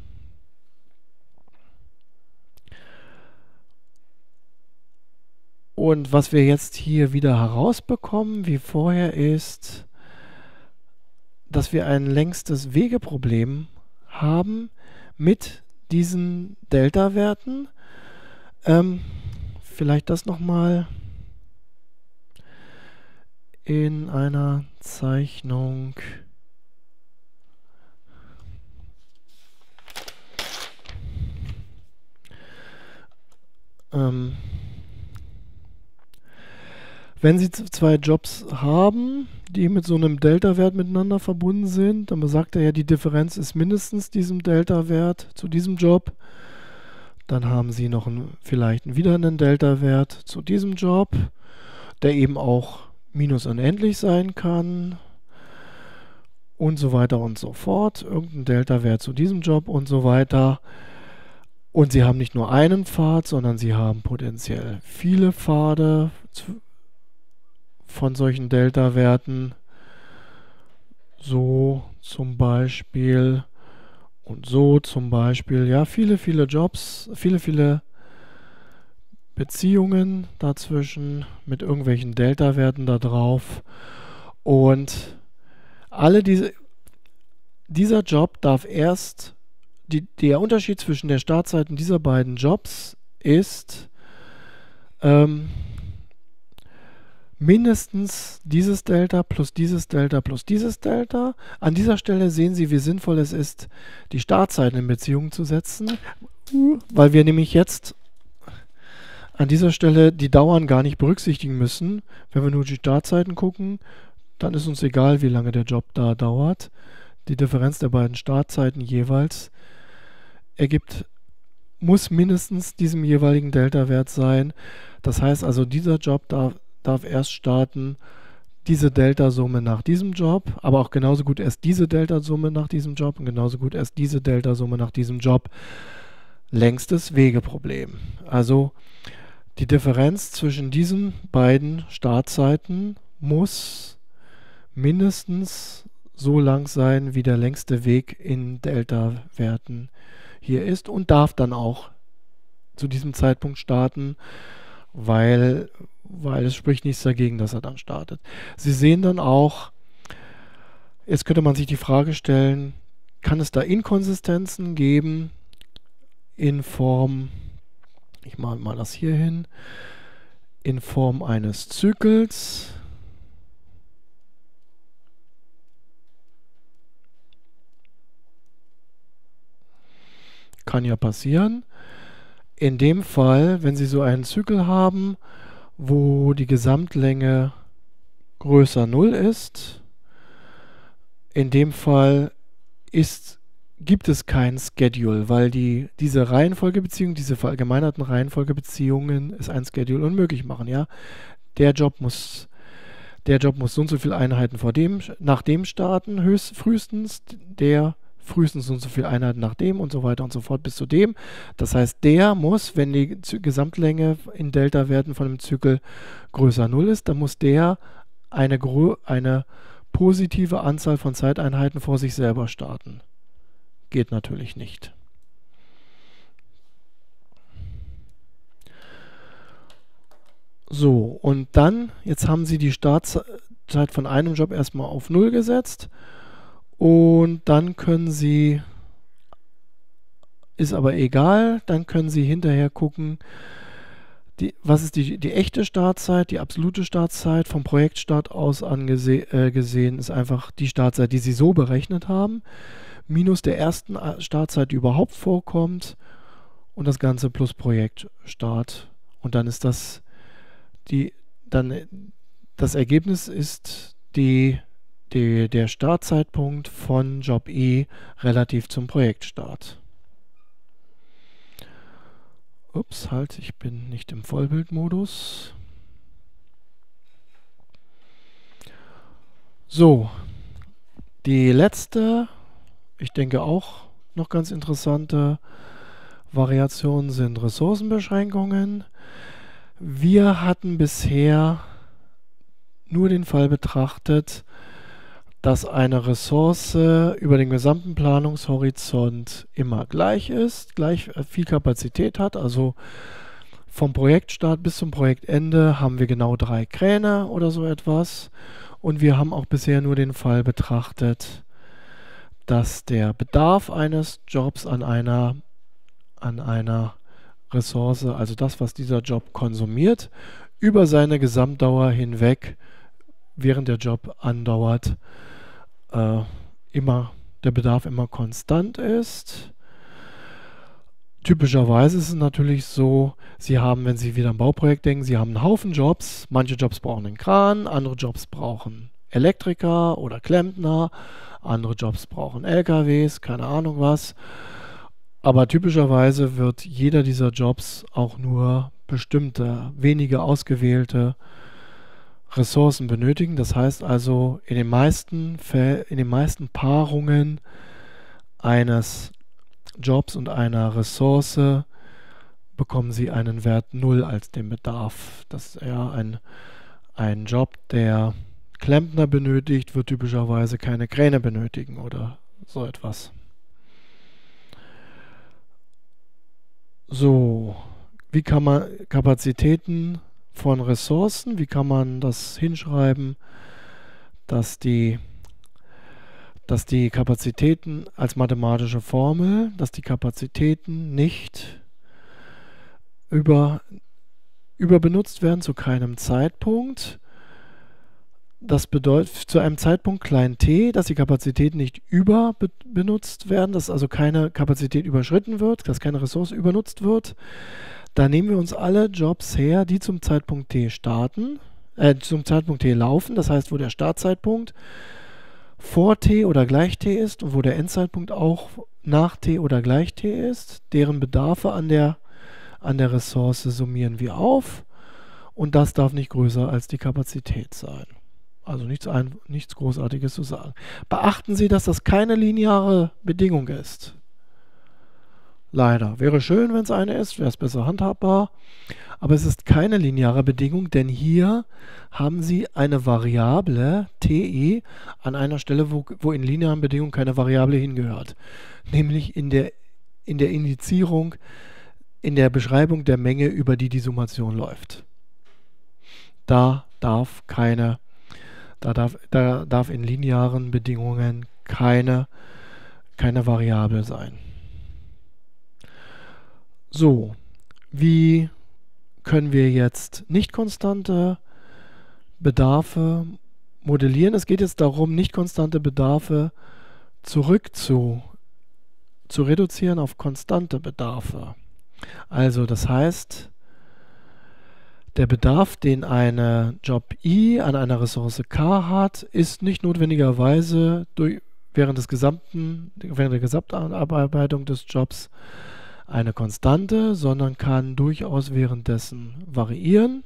Und was wir jetzt hier wieder herausbekommen, wie vorher, ist, dass wir ein längstes Wegeproblem haben mit diesen Delta-Werten. Ähm, vielleicht das nochmal in einer Zeichnung. Ähm, Wenn Sie zwei Jobs haben, die mit so einem Delta-Wert miteinander verbunden sind, dann sagt er ja, die Differenz ist mindestens diesem Delta-Wert zu diesem Job. Dann haben Sie noch einen, vielleicht wieder einen Delta-Wert zu diesem Job, der eben auch minus unendlich sein kann und so weiter und so fort. Irgendein Delta-Wert zu diesem Job und so weiter. Und Sie haben nicht nur einen Pfad, sondern Sie haben potenziell viele Pfade zu von solchen Delta-Werten, so zum Beispiel und so zum Beispiel, ja, viele, viele Jobs, viele, viele Beziehungen dazwischen mit irgendwelchen Delta-Werten da drauf und alle diese, dieser Job darf erst, die, der Unterschied zwischen der Startzeiten dieser beiden Jobs ist, ähm, mindestens dieses Delta plus dieses Delta plus dieses Delta. An dieser Stelle sehen Sie, wie sinnvoll es ist, die Startzeiten in Beziehung zu setzen, weil wir nämlich jetzt an dieser Stelle die Dauern gar nicht berücksichtigen müssen. Wenn wir nur die Startzeiten gucken, dann ist uns egal, wie lange der Job da dauert. Die Differenz der beiden Startzeiten jeweils ergibt, muss mindestens diesem jeweiligen Delta-Wert sein. Das heißt also, dieser Job darf darf erst starten, diese Delta-Summe nach diesem Job, aber auch genauso gut erst diese Delta-Summe nach diesem Job und genauso gut erst diese Delta-Summe nach diesem Job. Längstes Wegeproblem. Also die Differenz zwischen diesen beiden Startzeiten muss mindestens so lang sein, wie der längste Weg in Delta-Werten hier ist und darf dann auch zu diesem Zeitpunkt starten, weil, weil es spricht nichts dagegen, dass er dann startet. Sie sehen dann auch, jetzt könnte man sich die Frage stellen, kann es da Inkonsistenzen geben in Form, ich mache mal das hier hin, in Form eines Zykels. Kann ja passieren. In dem Fall, wenn Sie so einen Zykel haben, wo die Gesamtlänge größer null ist, in dem Fall ist, gibt es kein Schedule, weil die, diese Reihenfolgebeziehungen, diese verallgemeinerten Reihenfolgebeziehungen es ein Schedule unmöglich machen. Ja? Der Job muss, der Job muss so und so viele Einheiten vor dem, nach dem starten, höchst, frühestens, der frühestens so und so viele Einheiten nach dem und so weiter und so fort bis zu dem. Das heißt, der muss, wenn die Gesamtlänge in Delta-Werten von dem Zykel größer null ist, dann muss der eine, eine positive Anzahl von Zeiteinheiten vor sich selber starten. Geht natürlich nicht. So, und dann, jetzt haben Sie die Startzeit von einem Job erstmal auf null gesetzt. Und dann können Sie, ist aber egal, dann können Sie hinterher gucken, die, was ist die, die echte Startzeit, die absolute Startzeit vom Projektstart aus angesehen, äh, gesehen, ist einfach die Startzeit, die Sie so berechnet haben, minus der ersten Startzeit, die überhaupt vorkommt und das Ganze plus Projektstart. Und dann ist das, die, dann, das Ergebnis ist die Die, der Startzeitpunkt von Job E relativ zum Projektstart. Ups, halt, ich bin nicht im Vollbildmodus. So, die letzte, ich denke auch noch ganz interessante Variation sind Ressourcenbeschränkungen. Wir hatten bisher nur den Fall betrachtet, dass eine Ressource über den gesamten Planungshorizont immer gleich ist, gleich viel Kapazität hat. Also vom Projektstart bis zum Projektende haben wir genau drei Kräne oder so etwas. Und wir haben auch bisher nur den Fall betrachtet, dass der Bedarf eines Jobs an einer, an einer Ressource, also das, was dieser Job konsumiert, über seine Gesamtdauer hinweg, während der Job andauert, äh, immer der Bedarf immer konstant ist. Typischerweise ist es natürlich so, Sie haben, wenn Sie wieder ein Bauprojekt denken, Sie haben einen Haufen Jobs. Manche Jobs brauchen einen Kran, andere Jobs brauchen Elektriker oder Klempner, andere Jobs brauchen L K Ws, keine Ahnung was. Aber typischerweise wird jeder dieser Jobs auch nur bestimmte, wenige ausgewählte Ressourcen benötigen. Das heißt also, in den meisten Fäll- in den meisten Paarungen eines Jobs und einer Ressource bekommen Sie einen Wert null als den Bedarf. Das ist ja ein, ein Job, der Klempner benötigt, wird typischerweise keine Kräne benötigen oder so etwas. So, wie kann man Kapazitäten von Ressourcen, wie kann man das hinschreiben, dass die, dass die Kapazitäten als mathematische Formel, dass die Kapazitäten nicht über, überbenutzt werden zu keinem Zeitpunkt. Das bedeutet zu einem Zeitpunkt klein t, dass die Kapazitäten nicht überbenutzt werden, dass also keine Kapazität überschritten wird, dass keine Ressource übernutzt wird. Da nehmen wir uns alle Jobs her, die zum Zeitpunkt t starten, äh, zum Zeitpunkt t laufen, das heißt, wo der Startzeitpunkt vor t oder gleich t ist und wo der Endzeitpunkt auch nach t oder gleich t ist. Deren Bedarfe an der, an der Ressource summieren wir auf und das darf nicht größer als die Kapazität sein. Also nichts, ein, nichts Großartiges zu sagen. Beachten Sie, dass das keine lineare Bedingung ist, Leider. Wäre schön, wenn es eine ist, wäre es besser handhabbar. Aber es ist keine lineare Bedingung, denn hier haben Sie eine Variable te an einer Stelle, wo, wo in linearen Bedingungen keine Variable hingehört. Nämlich in der, in der Indizierung, in der Beschreibung der Menge, über die die Summation läuft. Da darf keine, da darf, da darf in linearen Bedingungen keine, keine Variable sein. So, wie können wir jetzt nicht konstante Bedarfe modellieren? Es geht jetzt darum, nicht konstante Bedarfe zurück zu, zu reduzieren auf konstante Bedarfe. Also das heißt, der Bedarf, den eine Job I an einer Ressource K hat, ist nicht notwendigerweise durch, während, des gesamten, während der Gesamtabarbeitung des Jobs eine Konstante, sondern kann durchaus währenddessen variieren.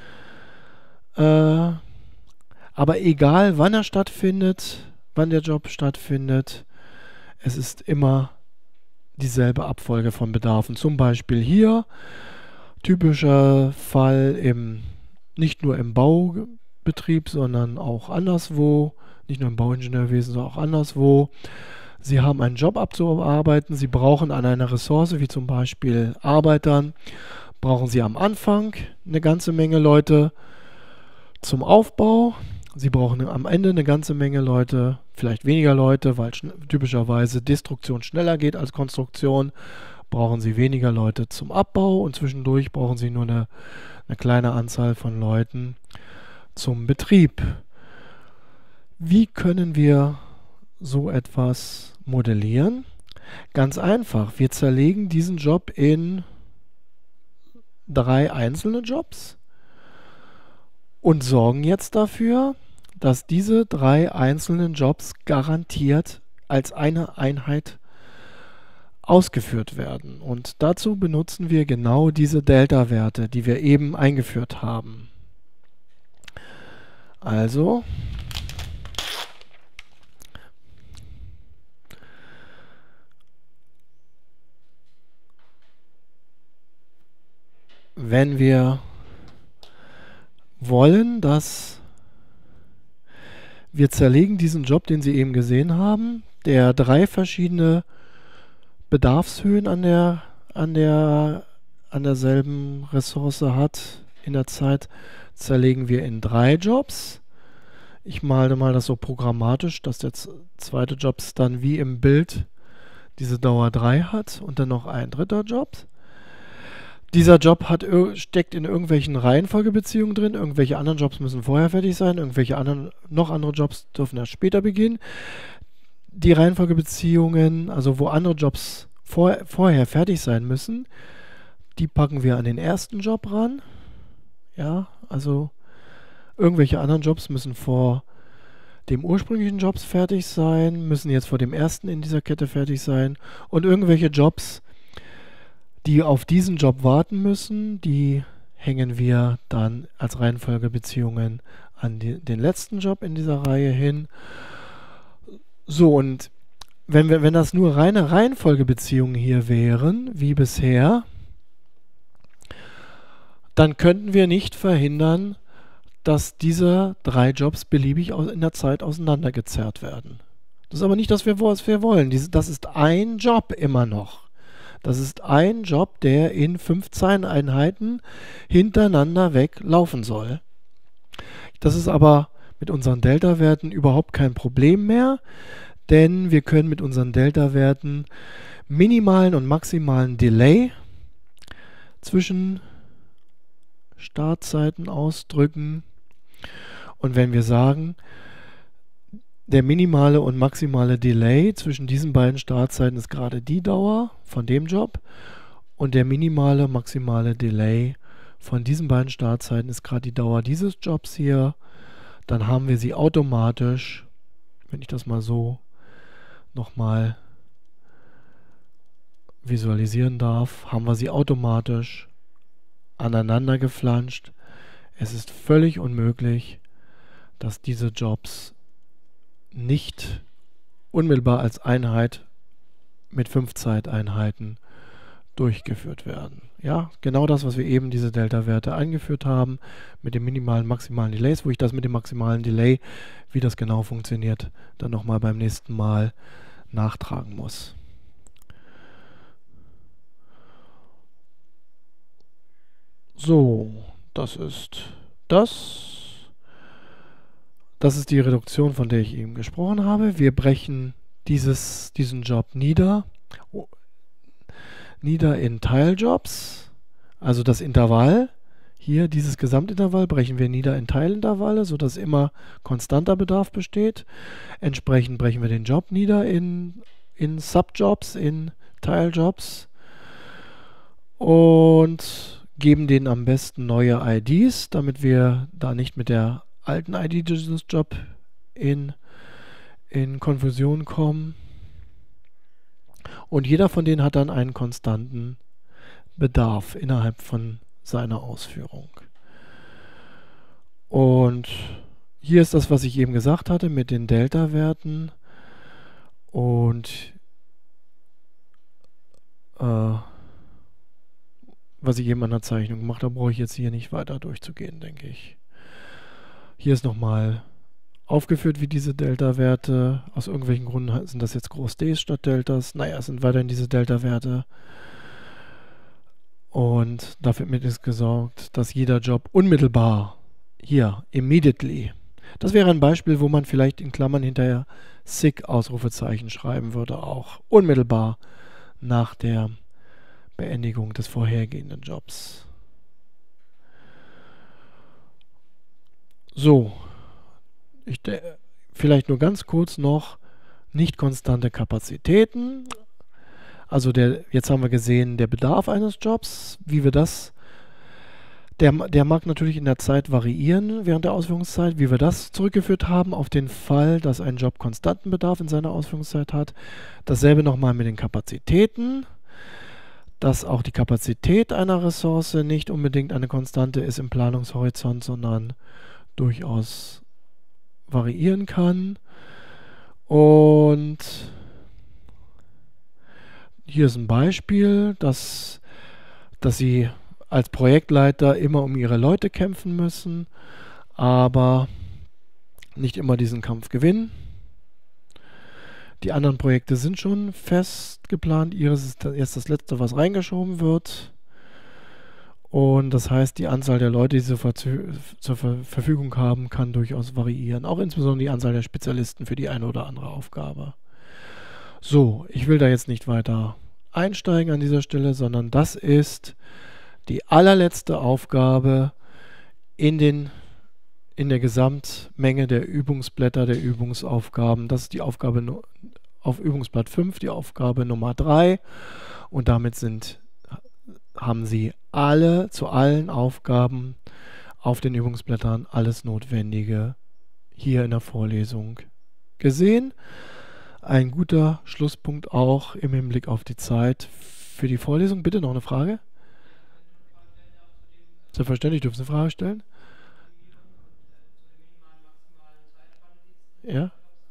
Äh, aber egal, wann er stattfindet, wann der Job stattfindet, es ist immer dieselbe Abfolge von Bedarfen. Zum Beispiel hier, typischer Fall im, nicht nur im Baubetrieb, sondern auch anderswo, nicht nur im Bauingenieurwesen, sondern auch anderswo. Sie haben einen Job abzuarbeiten, Sie brauchen an einer Ressource, wie zum Beispiel Arbeitern, brauchen Sie am Anfang eine ganze Menge Leute zum Aufbau. Sie brauchen am Ende eine ganze Menge Leute, vielleicht weniger Leute, weil typischerweise Destruktion schneller geht als Konstruktion, brauchen Sie weniger Leute zum Abbau und zwischendurch brauchen Sie nur eine, eine kleine Anzahl von Leuten zum Betrieb. Wie können wir so etwas modellieren? Ganz einfach, wir zerlegen diesen Job in drei einzelne Jobs und sorgen jetzt dafür, dass diese drei einzelnen Jobs garantiert als eine Einheit ausgeführt werden. Und dazu benutzen wir genau diese Delta-Werte, die wir eben eingeführt haben. Also wenn wir wollen, dass wir zerlegen diesen Job, den Sie eben gesehen haben, der drei verschiedene Bedarfshöhen an der, an der, an derselben Ressource hat in der Zeit, zerlegen wir in drei Jobs. Ich male mal das so programmatisch, dass der zweite Job dann wie im Bild diese Dauer drei hat und dann noch ein dritter Job. Dieser Job hat, steckt in irgendwelchen Reihenfolgebeziehungen drin. Irgendwelche anderen Jobs müssen vorher fertig sein. Irgendwelche anderen, noch andere Jobs dürfen erst später beginnen. Die Reihenfolgebeziehungen, also wo andere Jobs vor, vorher fertig sein müssen, die packen wir an den ersten Job ran. Ja, also irgendwelche anderen Jobs müssen vor dem ursprünglichen Jobs fertig sein, müssen jetzt vor dem ersten in dieser Kette fertig sein. Und irgendwelche Jobs, die auf diesen Job warten müssen, die hängen wir dann als Reihenfolgebeziehungen an die, den letzten Job in dieser Reihe hin. So, und wenn, wir, wenn das nur reine Reihenfolgebeziehungen hier wären, wie bisher, dann könnten wir nicht verhindern, dass diese drei Jobs beliebig in der Zeit auseinandergezerrt werden. Das ist aber nicht das, was wir wollen. Das ist ein Job immer noch. Das ist ein Job, der in fünf Zeileneinheiten hintereinander weg laufen soll. Das ist aber mit unseren Delta-Werten überhaupt kein Problem mehr, denn wir können mit unseren Delta-Werten minimalen und maximalen Delay zwischen Startzeiten ausdrücken. Und wenn wir sagen, der minimale und maximale Delay zwischen diesen beiden Startzeiten ist gerade die Dauer von dem Job und der minimale, maximale Delay von diesen beiden Startzeiten ist gerade die Dauer dieses Jobs hier, dann haben wir sie automatisch, wenn ich das mal so nochmal visualisieren darf, haben wir sie automatisch aneinander geflanscht. Es ist völlig unmöglich, dass diese Jobs nicht unmittelbar als Einheit mit fünf Zeiteinheiten durchgeführt werden. Ja, genau das, was wir eben diese Delta-Werte eingeführt haben, mit den minimalen, maximalen Delays, wo ich das mit dem maximalen Delay, wie das genau funktioniert, dann nochmal beim nächsten Mal nachtragen muss. So, das ist das. Das ist die Reduktion, von der ich eben gesprochen habe. Wir brechen dieses, diesen Job nieder, nieder in Teiljobs, also das Intervall. Hier, dieses Gesamtintervall, brechen wir nieder in Teilintervalle, sodass immer konstanter Bedarf besteht. Entsprechend brechen wir den Job nieder in, in Subjobs, in Teiljobs und geben denen am besten neue I Ds, damit wir da nicht mit der alten I D dieses Job in, in Konfusion kommen. Und jeder von denen hat dann einen konstanten Bedarf innerhalb von seiner Ausführung. Und hier ist das, was ich eben gesagt hatte mit den Delta-Werten. Und äh, was ich eben an der Zeichnung gemacht habe, brauche ich jetzt hier nicht weiter durchzugehen, denke ich. Hier ist nochmal aufgeführt, wie diese Delta-Werte, aus irgendwelchen Gründen sind das jetzt Groß Ds statt Deltas. Naja, es sind weiterhin diese Delta-Werte. Und dafür wird es gesorgt, dass jeder Job unmittelbar, hier, immediately, das wäre ein Beispiel, wo man vielleicht in Klammern hinterher sick Ausrufezeichen schreiben würde, auch unmittelbar nach der Beendigung des vorhergehenden Jobs. So, ich vielleicht nur ganz kurz noch nicht konstante Kapazitäten. Also der, jetzt haben wir gesehen, der Bedarf eines Jobs, wie wir das, der, der mag natürlich in der Zeit variieren während der Ausführungszeit, wie wir das zurückgeführt haben auf den Fall, dass ein Job konstanten Bedarf in seiner Ausführungszeit hat. Dasselbe nochmal mit den Kapazitäten, dass auch die Kapazität einer Ressource nicht unbedingt eine Konstante ist im Planungshorizont, sondern durchaus variieren kann. Und hier ist ein Beispiel, dass, dass Sie als Projektleiter immer um Ihre Leute kämpfen müssen, aber nicht immer diesen Kampf gewinnen. Die anderen Projekte sind schon fest geplant. Ihres ist erst das letzte, was reingeschoben wird. Und das heißt, die Anzahl der Leute, die sie zur Verfügung haben, kann durchaus variieren. Auch insbesondere die Anzahl der Spezialisten für die eine oder andere Aufgabe. So, ich will da jetzt nicht weiter einsteigen an dieser Stelle, sondern das ist die allerletzte Aufgabe in, den, in der Gesamtmenge der Übungsblätter, der Übungsaufgaben. Das ist die Aufgabe auf Übungsblatt fünf, die Aufgabe Nummer drei. Und damit sind, haben Sie alle zu allen Aufgaben auf den Übungsblättern alles Notwendige hier in der Vorlesung gesehen. Ein guter Schlusspunkt auch im Hinblick auf die Zeit für die Vorlesung. Bitte noch eine Frage? Selbstverständlich, dürfen Sie eine Frage stellen? Ja?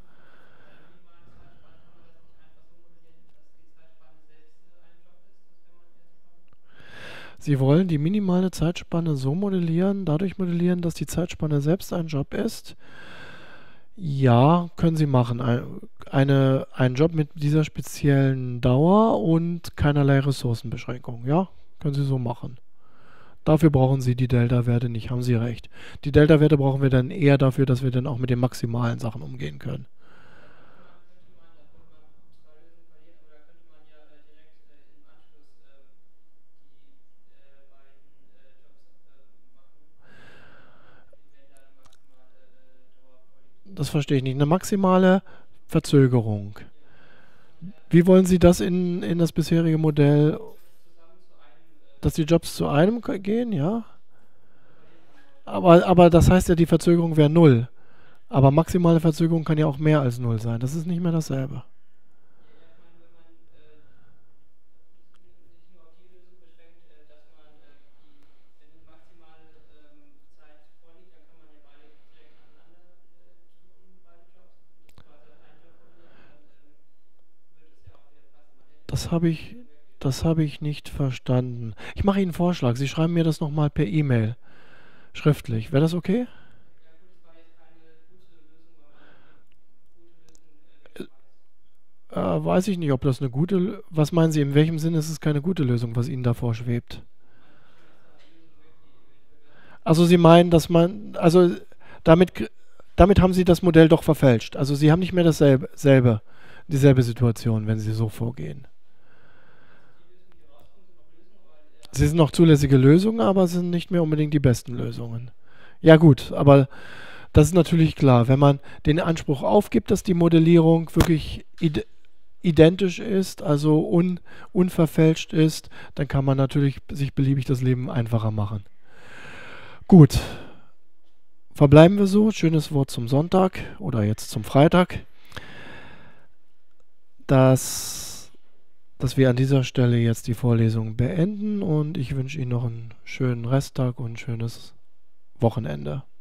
Sie wollen die minimale Zeitspanne so modellieren, dadurch modellieren, dass die Zeitspanne selbst ein Job ist. Ja, können Sie machen. Ein, eine, ein Job mit dieser speziellen Dauer und keinerlei Ressourcenbeschränkung. Ja, können Sie so machen. Dafür brauchen Sie die Delta-Werte nicht, haben Sie recht. Die Delta-Werte brauchen wir dann eher dafür, dass wir dann auch mit den maximalen Sachen umgehen können. Das verstehe ich nicht. Eine maximale Verzögerung. Wie wollen Sie das in, in das bisherige Modell, dass die Jobs zu einem gehen, ja? Aber, aber das heißt ja, die Verzögerung wäre null. Aber maximale Verzögerung kann ja auch mehr als null sein. Das ist nicht mehr dasselbe. Das habe ich, Das habe ich nicht verstanden. Ich mache Ihnen einen Vorschlag. Sie schreiben mir das nochmal per E-Mail, schriftlich. Wäre das okay? Äh, weiß ich nicht, ob das eine gute... Lö- Was meinen Sie, in welchem Sinne ist es keine gute Lösung, was Ihnen davor schwebt? Also Sie meinen, dass man... Also damit, k- damit haben Sie das Modell doch verfälscht. Also Sie haben nicht mehr dasselbe, selbe, dieselbe Situation, wenn Sie so vorgehen. Sie sind noch zulässige Lösungen, aber sind nicht mehr unbedingt die besten Lösungen. Ja gut, aber das ist natürlich klar. Wenn man den Anspruch aufgibt, dass die Modellierung wirklich id identisch ist, also un unverfälscht ist, dann kann man natürlich sich beliebig das Leben einfacher machen. Gut, verbleiben wir so. Schönes Wort zum Sonntag oder jetzt zum Freitag, dass, dass wir an dieser Stelle jetzt die Vorlesung beenden und ich wünsche Ihnen noch einen schönen Resttag und ein schönes Wochenende.